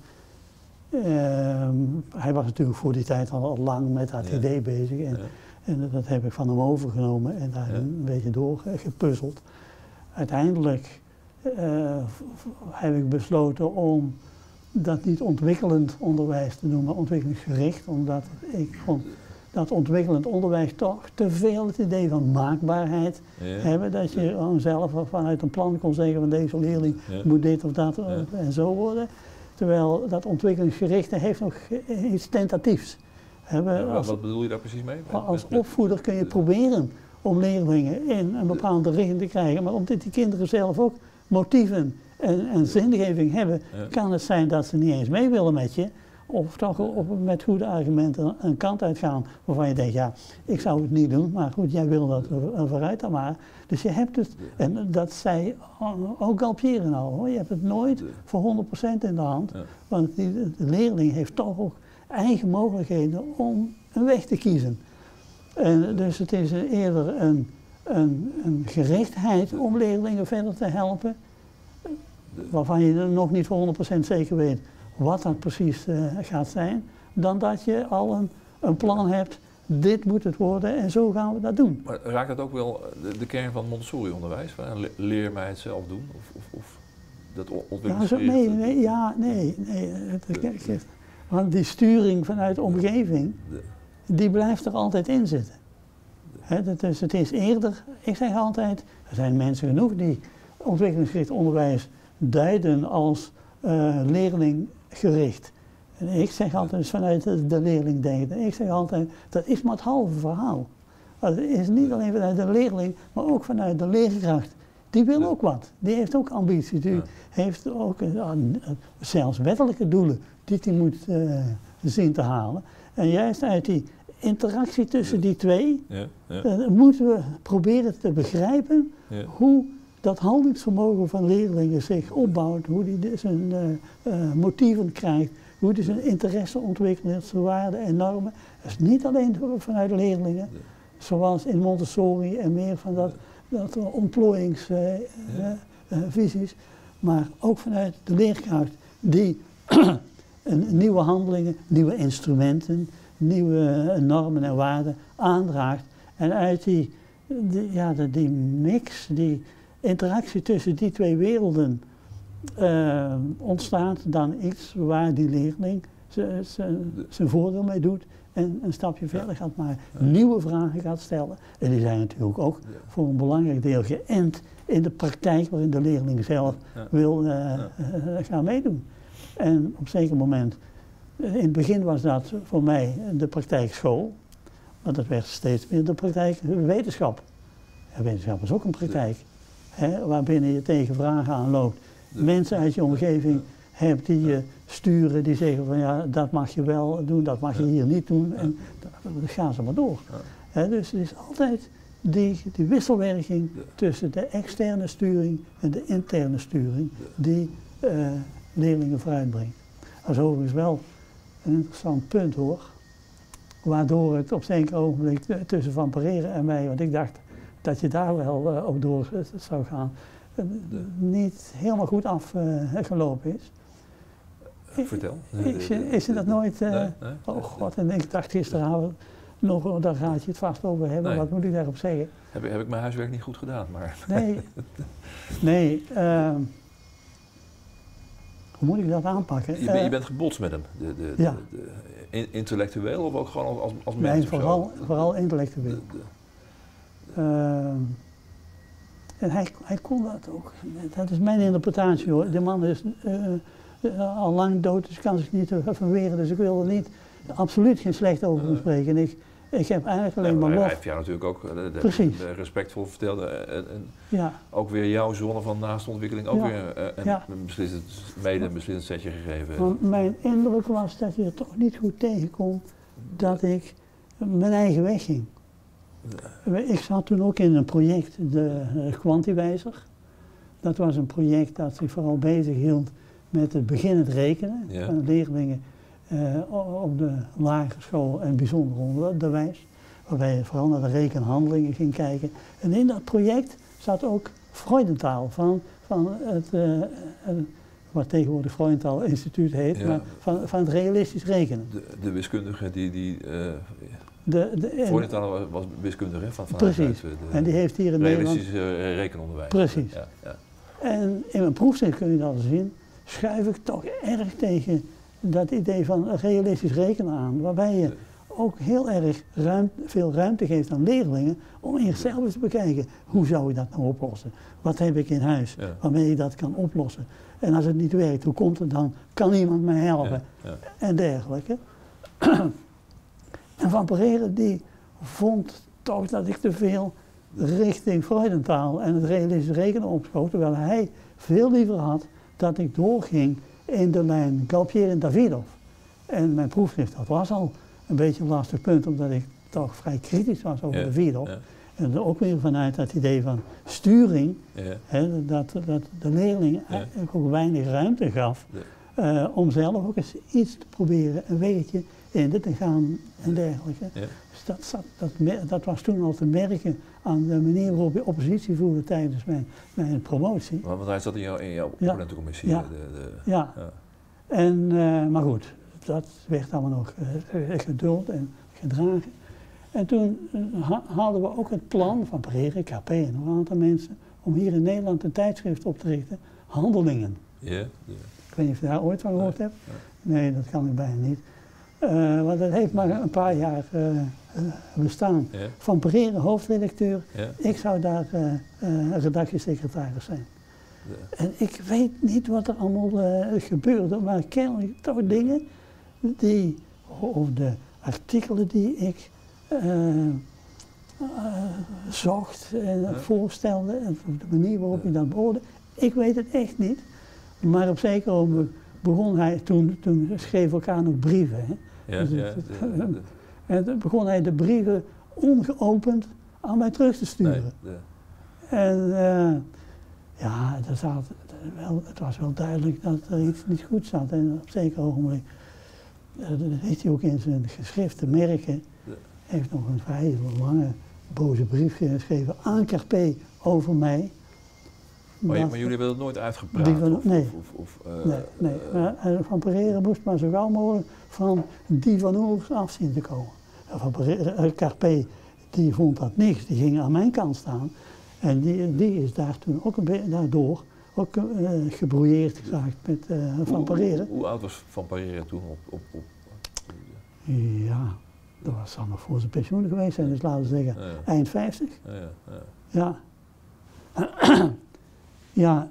Speaker 2: hij was natuurlijk voor die tijd al lang met dat idee bezig en dat heb ik van hem overgenomen en daar een beetje doorgepuzzeld. Uiteindelijk heb ik besloten om dat niet ontwikkelend onderwijs te noemen, maar ontwikkelingsgericht, omdat ik vond dat ontwikkelend onderwijs toch te veel het idee van maakbaarheid hebben, dat je gewoon zelf vanuit een plan kon zeggen van deze leerling moet dit of dat en zo worden. Terwijl dat ontwikkelingsgerichte heeft nog iets tentatiefs.
Speaker 1: Wat bedoel je daar precies mee?
Speaker 2: Als opvoeder kun je proberen om leerlingen in een bepaalde richting te krijgen, maar omdat die kinderen zelf ook motieven en zingeving hebben, kan het zijn dat ze niet eens mee willen met je, of toch met goede argumenten een kant uitgaan waarvan je denkt, ja, ik zou het niet doen, maar goed, jij wil dat vooruit dan maar. Dus je hebt het, en dat zei ook Galpieri al, hoor, je hebt het nooit voor 100% in de hand, want de leerling heeft toch ook eigen mogelijkheden om een weg te kiezen. En dus het is eerder een gerichtheid om leerlingen verder te helpen, waarvan je nog niet voor 100% zeker weet wat dat precies gaat zijn, dan dat je al een plan hebt, dit moet het worden en zo gaan we dat doen.
Speaker 1: Maar raakt dat ook wel de kern van Montessori-onderwijs? Leer mij het zelf doen? Of dat ontwikkelingsgericht?
Speaker 2: Nee. Want die sturing vanuit de omgeving, die blijft er altijd in zitten. Dus het is eerder, ik zeg altijd, er zijn mensen genoeg die ontwikkelingsgericht onderwijs duiden als leerlinggericht. En ik zeg altijd, dus vanuit de leerling denken, ik zeg altijd, dat is maar het halve verhaal. Het is niet alleen vanuit de leerling, maar ook vanuit de leerkracht. Die wil ook wat, die heeft ook ambitie, die heeft ook zelfs wettelijke doelen die hij moet zien te halen. En juist uit die interactie tussen die twee moeten we proberen te begrijpen hoe dat handelingsvermogen van leerlingen zich opbouwt, hoe die zijn motieven krijgt, hoe die zijn interesse ontwikkelt, zijn waarden en normen. Dat is niet alleen vanuit de leerlingen, zoals in Montessori en meer van dat ontplooiingsvisies, maar ook vanuit de leerkracht die nieuwe handelingen, nieuwe instrumenten, nieuwe normen en waarden aandraagt en uit die die mix, die interactie tussen die twee werelden ontstaat dan iets waar die leerling zijn voordeel mee doet en een stapje verder gaat maken, nieuwe vragen gaat stellen. En die zijn natuurlijk ook voor een belangrijk deel geënt in de praktijk waarin de leerling zelf wil gaan meedoen. En op een zeker moment, in het begin was dat voor mij de praktijkschool, maar dat werd steeds meer de praktijkwetenschap. En wetenschap is ook een praktijk, waarbinnen je tegen vragen aanloopt. Mensen uit je omgeving hebt die je sturen, die zeggen van ja, dat mag je wel doen, dat mag je hier niet doen. En dan gaan ze maar door. Dus het is altijd die wisselwerking tussen de externe sturing en de interne sturing die leerlingen vooruitbrengt. Dat is overigens wel een interessant punt hoor. Waardoor het op zeker ogenblik tussen Van Perere en mij, want ik dacht dat je daar wel op door zou gaan, niet helemaal goed afgelopen is.
Speaker 1: Vertel.
Speaker 2: Is je dat nooit?
Speaker 1: Nee.
Speaker 2: Oh god, en ik dacht gisteravond nog, daar gaat je het vast over hebben, wat moet ik daarop zeggen?
Speaker 1: Heb ik mijn huiswerk niet goed gedaan, maar...
Speaker 2: Nee, hoe moet ik dat aanpakken?
Speaker 1: Je bent gebotst met hem, intellectueel of ook gewoon als mens?
Speaker 2: Nee, vooral intellectueel. En hij kon dat ook. Dat is mijn interpretatie hoor. De man is al lang dood, dus kan zich niet verweren. Dus ik wil er niet, absoluut geen slecht over hem spreken. Ik heb eigenlijk alleen maar lof.
Speaker 1: Hij heeft jou natuurlijk ook respectvol verteld. En ook weer jouw zone van naastontwikkeling ook weer een beslissend setje gegeven.
Speaker 2: Want mijn indruk was dat je er toch niet goed tegen kon dat ik mijn eigen weg ging. Ik zat toen ook in een project, de Quantiwijzer. Dat was een project dat zich vooral bezig hield met het beginnend rekenen van leerlingen op de lagere school en bijzonder onderwijs. Waarbij je vooral naar de rekenhandelingen ging kijken. En in dat project zat ook Freudenthal van het, wat tegenwoordig Freudenthal Instituut heet, maar van het realistisch rekenen.
Speaker 1: De wiskundige die Freudenthal was wiskundige van
Speaker 2: precies. En die heeft hier in
Speaker 1: realistisch rekenonderwijs.
Speaker 2: Precies. En in mijn proefschrift kun je dat zien, schuif ik toch erg tegen dat idee van realistisch rekenen aan, waarbij je ook heel erg veel ruimte geeft aan leerlingen om eerst zelf eens te bekijken, hoe zou je dat nou oplossen? Wat heb ik in huis waarmee je dat kan oplossen? En als het niet werkt, hoe komt het dan? Kan iemand mij helpen? En dergelijke. En Van Perere die vond toch dat ik te veel richting Freudenthal en het realistisch rekenen opschoot, terwijl hij veel liever had dat ik doorging in de lijn Galpier en Davidov. En mijn proefschrift, dat was al een beetje een lastig punt, omdat ik toch vrij kritisch was over Davidov. En er ook weer vanuit dat idee van sturing, dat de leerling eigenlijk ook weinig ruimte gaf om zelf ook eens iets te proberen, een weggetje in te gaan en dergelijke. Dus dat was toen al te merken aan de manier waarop je oppositie voerde tijdens mijn promotie.
Speaker 1: Want hij zat in jouw opponentencommissie.
Speaker 2: Maar goed, dat werd allemaal nog geduld en gedragen. En toen hadden we ook het plan van Perere, KP en nog een aantal mensen om hier in Nederland een tijdschrift op te richten, Handelingen. Ik weet niet of je daar ooit van gehoord hebt. Nee, dat kan ik bijna niet. Want dat heeft maar een paar jaar bestaan. Van Perere, hoofdredacteur, ik zou daar redactiesecretaris zijn. En ik weet niet wat er allemaal gebeurde, maar kennelijk toch dingen of de artikelen die ik zocht en voorstelde en de manier waarop ik dat beoordeelde, ik weet het echt niet. Maar op zeker moment begon hij, toen schreef elkaar nog brieven. En toen begon hij de brieven ongeopend aan mij terug te sturen. En het was wel duidelijk dat er iets niet goed zat. En op zeker ogenblik, dat heeft hij ook in zijn geschrift te merken, heeft nog een vrij lange boze brief geschreven aan Carpé over mij.
Speaker 1: Maar jullie hebben het nooit uitgepraat?
Speaker 2: Nee. Maar Van Perere moest maar zo gauw mogelijk van die Van Oers af zien te komen. Van Carpé die vond dat niks, die ging aan mijn kant staan. En die is daar toen ook daardoor ook gebrouilleerd geraakt met Van Pareren.
Speaker 1: Hoe oud was Van Pareren toen op?
Speaker 2: Ja, dat was al nog voor zijn pensioen geweest zijn, dus laten we zeggen eind 50. Ja. Ja,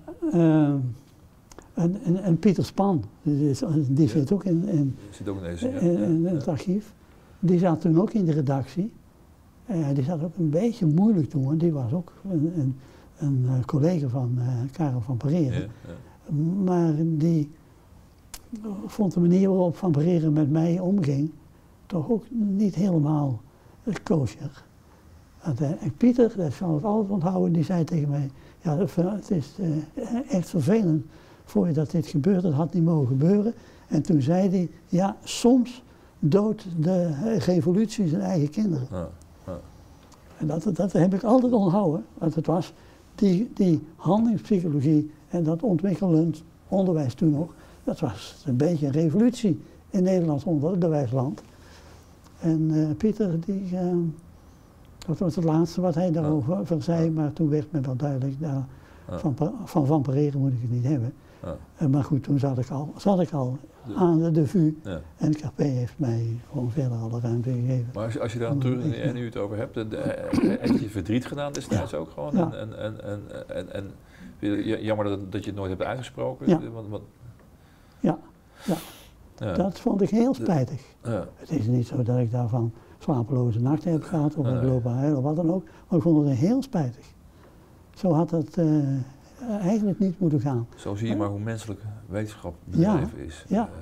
Speaker 2: en Pieter Span, die zit ook in het archief. Die zat toen ook in de redactie. Die zat ook een beetje moeilijk toen, want die was ook een collega van Karel van Pareren. Maar die vond de manier waarop Van Pareren met mij omging toch ook niet helemaal kosher. En Pieter, dat zal ik altijd onthouden, die zei tegen mij, ja, het is echt vervelend voor je dat dit gebeurt, dat had niet mogen gebeuren. En toen zei hij, ja, soms doodt de revolutie zijn eigen kinderen. En dat heb ik altijd onthouden, want het was die handelingspsychologie en dat ontwikkelend onderwijs toen nog, dat was een beetje een revolutie in Nederlands onderwijsland. En Pieter, dat was het laatste wat hij daarover zei, maar toen werd me wel duidelijk, van Pareren moet ik het niet hebben. Maar goed, toen zat ik al aan de VU en de KP heeft mij gewoon verder alle ruimte gegeven.
Speaker 1: Maar als je daar terug en nu het over hebt, heb je verdriet gedaan destijds ook gewoon? En jammer dat je het nooit hebt uitgesproken?
Speaker 2: Ja. Dat vond ik heel spijtig. Het is niet zo dat ik daarvan slapeloze nachten heb gehad of heb lopen huilen of wat dan ook, maar ik vond het heel spijtig. Zo had het eigenlijk niet moeten gaan.
Speaker 1: Zo zie je maar hoe menselijk wetenschap bedrijven is.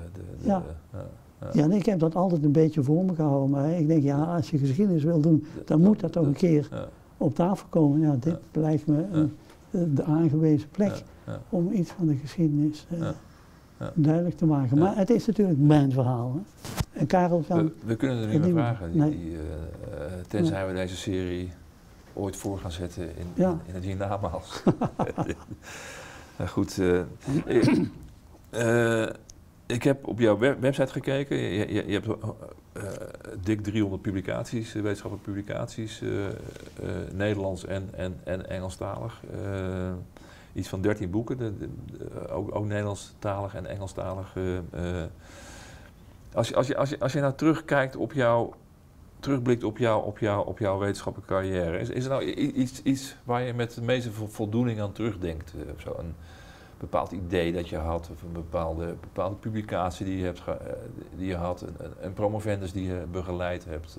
Speaker 2: En ik heb dat altijd een beetje voor me gehouden, maar ik denk, ja, als je geschiedenis wil doen, dan moet dat toch een keer op tafel komen. Ja, dit lijkt me de aangewezen plek om iets van de geschiedenis duidelijk te maken. Maar het is natuurlijk mijn verhaal. Hè. En Karel kan...
Speaker 1: We kunnen er niet meer vragen, tenzij we deze serie ooit voor gaan zetten in het hiernamaals. Goed. Ik heb op jouw website gekeken. Je hebt dik 300 publicaties, wetenschappelijke publicaties, Nederlands en Engelstalig. Iets van 13 boeken, ook Nederlandstalig en Engelstalig. Als je nou terugkijkt terugblikt op jouw wetenschappelijke carrière, is er nou iets waar je met de meeste voldoening aan terugdenkt? Of zo, een bepaald idee dat je had, of een bepaalde publicatie die je had, een promovendus die je begeleid hebt?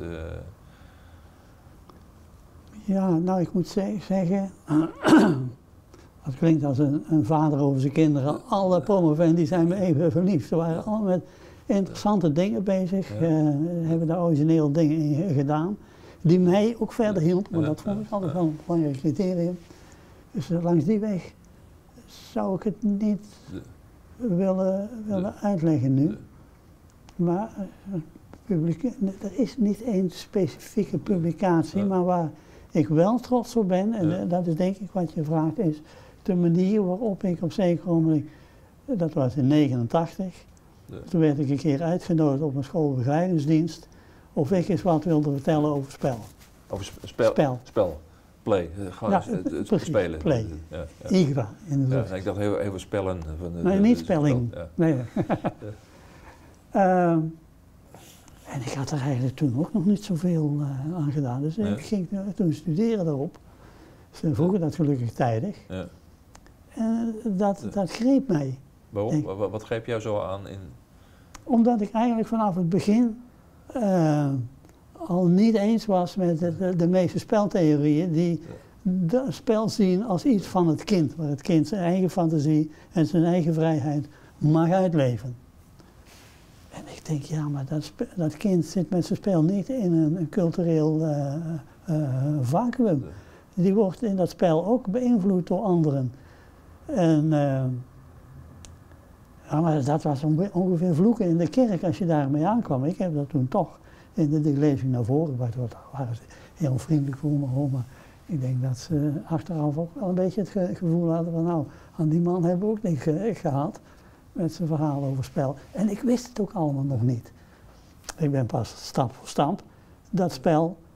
Speaker 2: Ja, nou ik moet zeggen, dat klinkt als een vader over zijn kinderen. Alle promovendi zijn me even verliefd. Ze waren allemaal met interessante dingen bezig, hebben daar origineel dingen in gedaan, die mij ook verder hielpen, maar dat vond ik altijd wel een belangrijk criterium. Dus langs die weg zou ik het niet willen uitleggen nu. Maar er is niet één specifieke publicatie, maar waar ik wel trots op ben, en dat is denk ik wat je vraagt, is de manier waarop ik op zeker ogenblik, dat was in 1989, toen werd ik een keer uitgenodigd op een schoolbegeleidingsdienst of ik eens wat wilde vertellen over spel.
Speaker 1: Over spel. Play. Gewoon het spelen.
Speaker 2: Play. IGRA in de lucht.
Speaker 1: Ik dacht even spellen.
Speaker 2: Nee, niet spelling. Nee. En ik had er eigenlijk toen ook nog niet zoveel aan gedaan. Dus ik ging toen studeren daarop. Ze vroegen dat gelukkig tijdig. En dat greep mij.
Speaker 1: Waarom? Wat greep jou zo aan in?
Speaker 2: Omdat ik eigenlijk vanaf het begin al niet eens was met de meeste speltheorieën die het spel zien als iets van het kind, waar het kind zijn eigen fantasie en zijn eigen vrijheid mag uitleven. En ik denk, ja, maar dat kind zit met zijn spel niet in een cultureel vacuüm. Die wordt in dat spel ook beïnvloed door anderen. En ja, maar dat was ongeveer vloeken in de kerk als je daarmee aankwam. Ik heb dat toen toch in de lezing naar voren gebracht. Daar waren ze heel vriendelijk voor me hoor, maar ik denk dat ze achteraf ook wel een beetje het gevoel hadden van nou, aan die man hebben we ook niet gehad met zijn verhaal over spel. En ik wist het ook allemaal nog niet. Ik ben pas stap voor stap dat spel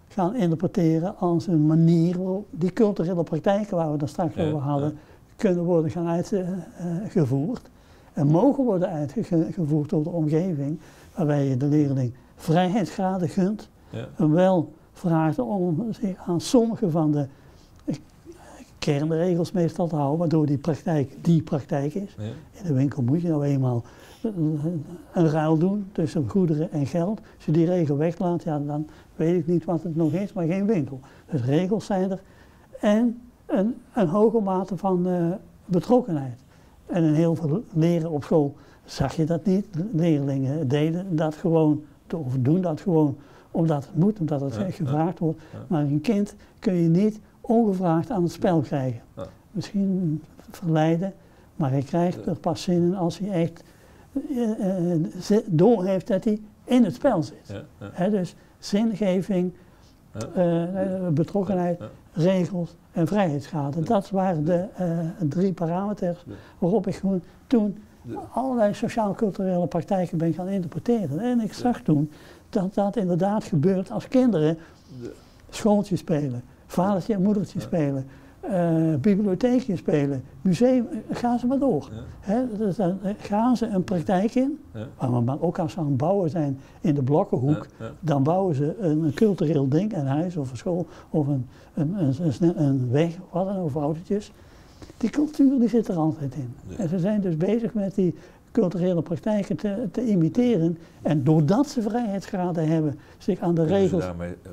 Speaker 2: gaan interpreteren als een manier waarop die culturele praktijken waar we het straks over hadden, kunnen worden gaan uitgevoerd en mogen worden uitgevoerd door de omgeving, waarbij je de leerling vrijheidsgraden gunt, en wel vraagt om zich aan sommige van de kernregels meestal te houden, waardoor die praktijk is. Ja. In de winkel moet je nou eenmaal een ruil doen tussen goederen en geld. Als je die regel weglaat, ja, dan weet ik niet wat het nog is, maar geen winkel. Dus regels zijn er en een hoge mate van betrokkenheid. En in heel veel leren op school zag je dat niet. Leerlingen deden dat gewoon, of doen dat gewoon omdat het moet, omdat het gevraagd wordt. Maar een kind kun je niet ongevraagd aan het spel krijgen. Misschien verleiden, maar hij krijgt er pas zin in als hij echt doorheeft dat hij in het spel zit. Dus zingeving, betrokkenheid, regels en vrijheidsgraden. Dat waren de 3 parameters waarop ik gewoon toen allerlei sociaal-culturele praktijken ben gaan interpreteren. En ik zag toen dat dat inderdaad gebeurt als kinderen schooltje spelen, vadertje en moedertje spelen, bibliotheekje spelen, museum, gaan ze maar door. Dus dan gaan ze een praktijk in, maar ook als ze aan het bouwen zijn in de blokkenhoek, dan bouwen ze een cultureel ding, een huis of een school of een weg, wat dan ook, autootjes. Die cultuur die zit er altijd in. En ze zijn dus bezig met die culturele praktijken te imiteren. En doordat ze vrijheidsgraden hebben, zich aan de regels,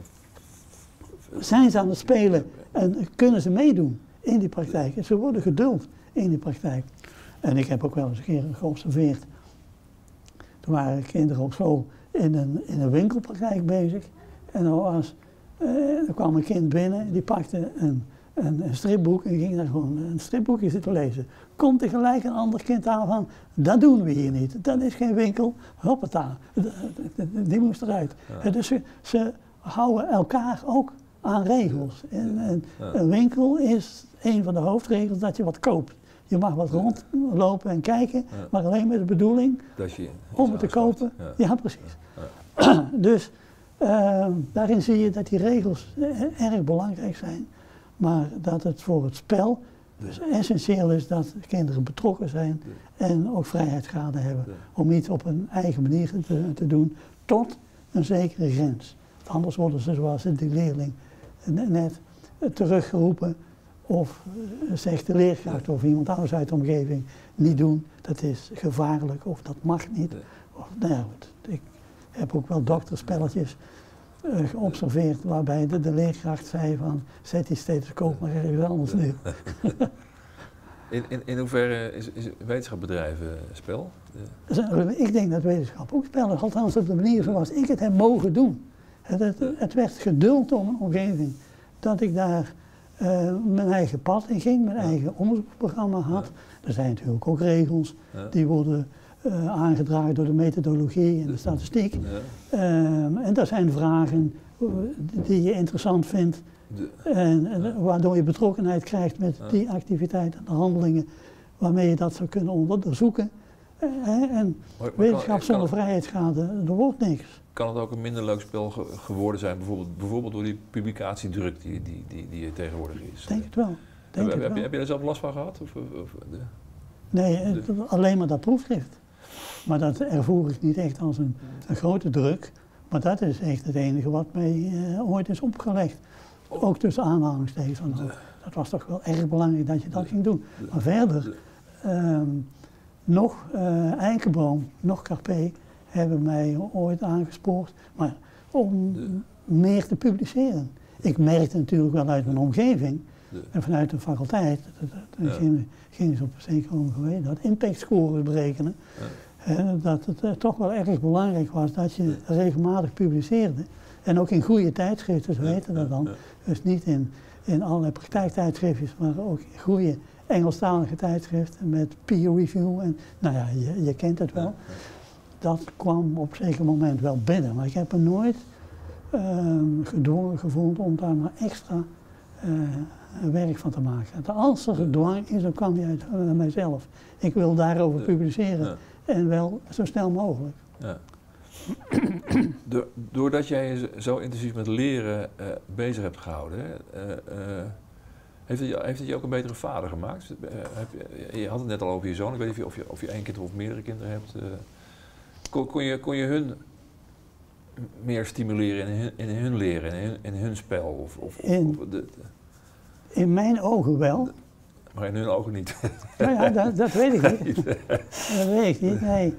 Speaker 2: zijn ze aan het spelen en kunnen ze meedoen in die praktijk. En ze worden geduld in die praktijk. En ik heb ook wel eens een keer geobserveerd. Toen waren kinderen op school in een winkelpraktijk bezig. En er kwam een kind binnen, die pakte een stripboek en ging daar gewoon een stripboekje zitten lezen. Komt er gelijk een ander kind aan van, dat doen we hier niet. Dat is geen winkel, hoppata. Die moest eruit. Dus ze houden elkaar ook aan regels. En een winkel is een van de hoofdregels dat je wat koopt. Je mag wat rondlopen en kijken, maar alleen met de bedoeling om het te kopen. Ja, precies. Dus daarin zie je dat die regels erg belangrijk zijn. Maar dat het voor het spel dus essentieel is dat kinderen betrokken zijn en ook vrijheidsgraden hebben. Om iets op een eigen manier te doen tot een zekere grens. Want anders worden ze, zoals die leerling net teruggeroepen, of zegt de leerkracht of iemand anders uit de omgeving, niet doen, dat is gevaarlijk of dat mag niet. Of, nou ja, ik heb ook wel dokterspelletjes geobserveerd waarbij de leerkracht zei van, zet die stethoscoop maar ergens anders neer.
Speaker 1: In hoeverre is wetenschap bedrijven spel?
Speaker 2: Ik denk dat wetenschap ook spel is, althans op de manier zoals ik het heb mogen doen. Het werd geduld om een omgeving dat ik daar mijn eigen pad in ging, mijn eigen onderzoeksprogramma had. Er zijn natuurlijk ook regels die worden aangedragen door de methodologie en de statistiek. En dat zijn vragen die je interessant vindt en waardoor je betrokkenheid krijgt met die activiteiten en de handelingen waarmee je dat zou kunnen onderzoeken. En wetenschap zonder vrijheidsgraden, er wordt niks.
Speaker 1: Kan het ook een minder leuk spel geworden zijn, bijvoorbeeld door die publicatiedruk die tegenwoordig is?
Speaker 2: Denk het wel.
Speaker 1: Heb je daar zelf last van gehad?
Speaker 2: Nee, alleen maar dat proefschrift. Maar dat ervoer ik niet echt als een grote druk. Maar dat is echt het enige wat mij ooit is opgelegd. Ook tussen aanhalingstekens. Dat was toch wel erg belangrijk dat je dat ging doen. Maar verder, nog Eikenboom, nog Carpe hebben mij ooit aangespoord. Maar om meer te publiceren. Ik merkte natuurlijk wel uit mijn omgeving en vanuit de faculteit, gingen ze op zeker ongeveer dat impactscores berekenen. Dat het toch wel erg belangrijk was dat je regelmatig publiceerde. En ook in goede tijdschriften, zo heette dat dan. Dus niet in allerlei praktijktijdschriftjes, maar ook in goede Engelstalige tijdschriften met peer review. En nou ja, je kent het wel. Dat kwam op een zeker moment wel binnen. Maar ik heb er nooit gedwongen gevoeld om daar maar extra werk van te maken. Als er dwang is, dan kwam die uit mijzelf. Ik wil daarover publiceren en wel zo snel mogelijk.
Speaker 1: Doordat jij je zo intensief met leren bezig hebt gehouden, heeft het je ook een betere vader gemaakt? Je had het net al over je zoon, ik weet niet of je één kind of meerdere kinderen hebt. Kon je hun meer stimuleren in hun leren, in hun spel?
Speaker 2: In mijn ogen wel.
Speaker 1: Maar in hun ogen niet.
Speaker 2: Nou ja, dat weet ik niet. Dat weet ik niet, nee.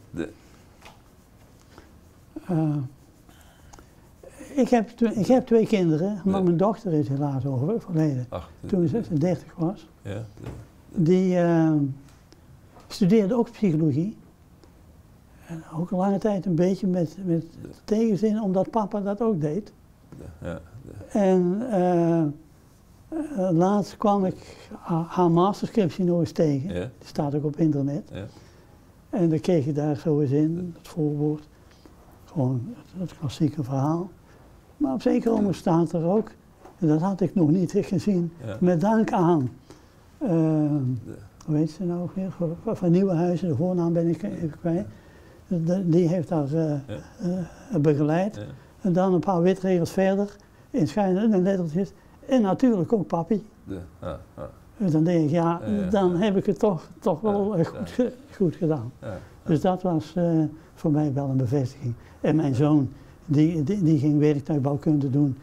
Speaker 2: Ik heb 2 kinderen, maar mijn dochter is helaas overleden. Toen ze 30 was.
Speaker 1: Ja,
Speaker 2: die studeerde ook psychologie. En ook een lange tijd een beetje met tegenzin, omdat papa dat ook deed. En laatst kwam ik haar masterscriptie nog eens tegen. Die staat ook op internet. En dan kreeg je daar zo eens in, het voorwoord. Gewoon het klassieke verhaal. Maar op zekere moment staat er ook, en dat had ik nog niet gezien, met dank aan, hoe heet ze nou weer, van Nieuwenhuizen, de voornaam ben ik even kwijt. Die heeft haar begeleid. En dan een paar witregels verder, in schuine lettertjes, en natuurlijk ook papi. En dan denk ik, dan heb ik het toch wel goed gedaan. Dus dat was voor mij wel een bevestiging. En mijn zoon, die ging werktuigbouwkunde doen,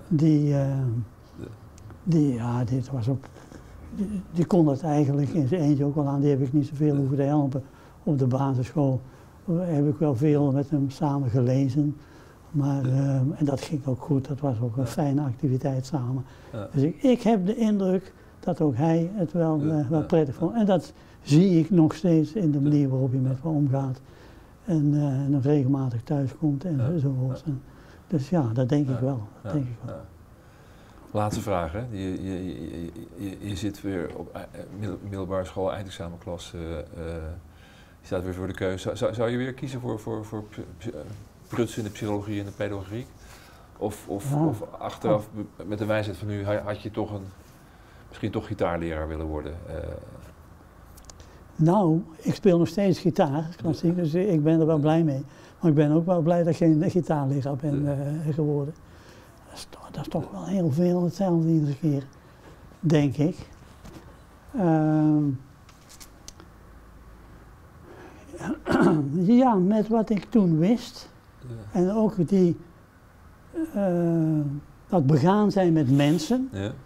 Speaker 2: die kon het eigenlijk in zijn eentje ook wel aan, die heb ik niet zoveel hoeven te helpen. Op de basisschool heb ik wel veel met hem samen gelezen, maar, en dat ging ook goed, dat was ook een fijne activiteit samen. Dus ik heb de indruk dat ook hij het wel prettig vond. En dat zie ik nog steeds in de manier waarop hij met me omgaat. En regelmatig thuis komt enzovoort. Dus ja, dat denk ik wel.
Speaker 1: Laatste vraag, hè. Je zit weer op middelbare school, eindexamenklas. Je staat weer voor de keuze. Zou je weer kiezen voor prutsen in de psychologie en de pedagogiek? Of achteraf, met de wijsheid van nu, had je misschien toch gitaarleraar willen worden?
Speaker 2: Nou, ik speel nog steeds gitaar, klassiek, dus ik ben er wel blij mee. Maar ik ben ook wel blij dat ik geen gitaarleraar ben geworden. Dat is toch wel heel veel hetzelfde iedere keer, denk ik. Ja, met wat ik toen wist. En ook dat begaan zijn met mensen.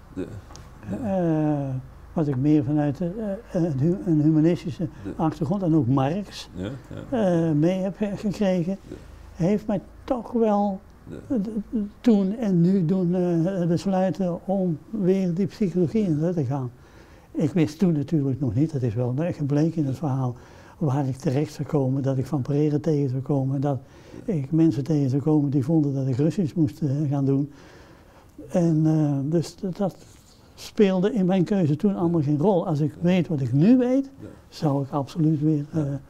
Speaker 2: Wat ik meer vanuit een humanistische achtergrond en ook Marx mee heb gekregen, heeft mij toch wel toen en nu doen besluiten om weer die psychologie in te gaan. Ik wist toen natuurlijk nog niet, dat is wel gebleken in het verhaal, waar ik terecht zou komen, dat ik Van Pereira tegen zou komen, dat ik mensen tegen zou komen die vonden dat ik Russisch moest gaan doen. En dus dat speelde in mijn keuze toen allemaal geen rol. Als ik weet wat ik nu weet, zou ik absoluut weer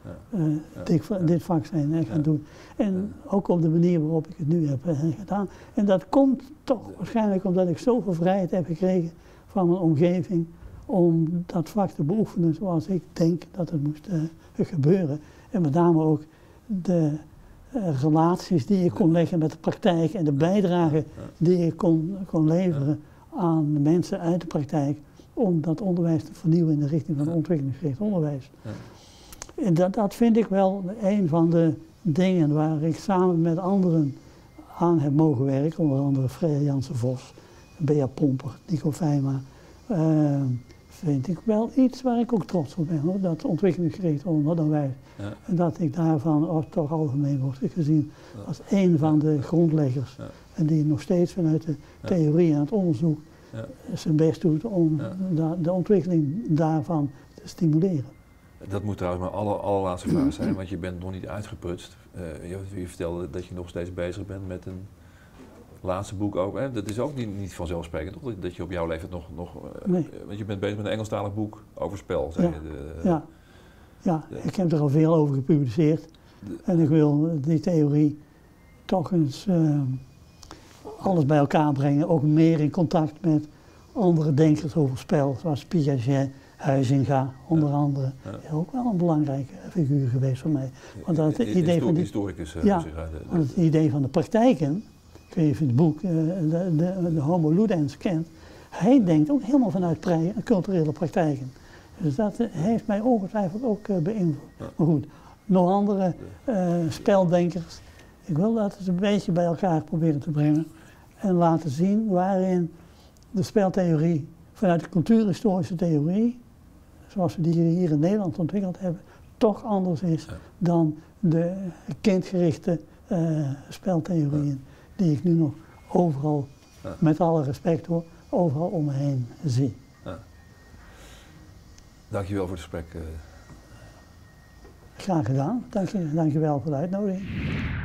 Speaker 2: dit vak zijn gaan doen. En ook op de manier waarop ik het nu heb gedaan. En dat komt toch waarschijnlijk omdat ik zoveel vrijheid heb gekregen van mijn omgeving om dat vak te beoefenen zoals ik denk dat het moest gebeuren. En met name ook de relaties die ik kon leggen met de praktijk en de bijdrage die ik kon leveren aan de mensen uit de praktijk om dat onderwijs te vernieuwen in de richting van ontwikkelingsgericht onderwijs. En dat vind ik wel een van de dingen waar ik samen met anderen aan heb mogen werken, onder andere Freya Jansen-Vos, Bea Pomper, Nico Feijma. Vind ik wel iets waar ik ook trots op ben, hoor, dat ontwikkelingsgericht onderwijs. En dat ik daarvan toch algemeen wordt gezien als een van de grondleggers. En die nog steeds vanuit de theorie en het onderzoek zijn best doet om de ontwikkeling daarvan te stimuleren.
Speaker 1: Dat moet trouwens mijn allerlaatste vraag zijn, want je bent nog niet uitgeprutst. Je vertelde dat je nog steeds bezig bent met een laatste boek ook. Hè? Dat is ook niet vanzelfsprekend, toch? Dat je op jouw leeftijd nog
Speaker 2: nee.
Speaker 1: Want je bent bezig met een Engelstalig boek over spel, zei je.
Speaker 2: Ik heb er al veel over gepubliceerd. En ik wil die theorie toch eens alles bij elkaar brengen. Ook meer in contact met andere denkers over spel, zoals Piaget, Huizinga, onder andere, is ook wel een belangrijke figuur geweest voor mij. Want dat het idee van
Speaker 1: historicus.
Speaker 2: Want het idee van de praktijken, ik weet niet of je het boek de Homo Ludens kent, hij denkt ook helemaal vanuit culturele praktijken. Dus dat heeft mij ongetwijfeld ook beïnvloed. Maar goed, nog andere speldenkers. Ik wil dat eens een beetje bij elkaar proberen te brengen en laten zien waarin de speltheorie vanuit de cultuurhistorische theorie, zoals we die hier in Nederland ontwikkeld hebben, toch anders is dan de kindgerichte speltheorieën die ik nu nog overal, met alle respect hoor, overal om me heen zie.
Speaker 1: Dankjewel voor het gesprek.
Speaker 2: Graag gedaan. Dank je wel voor de uitnodiging.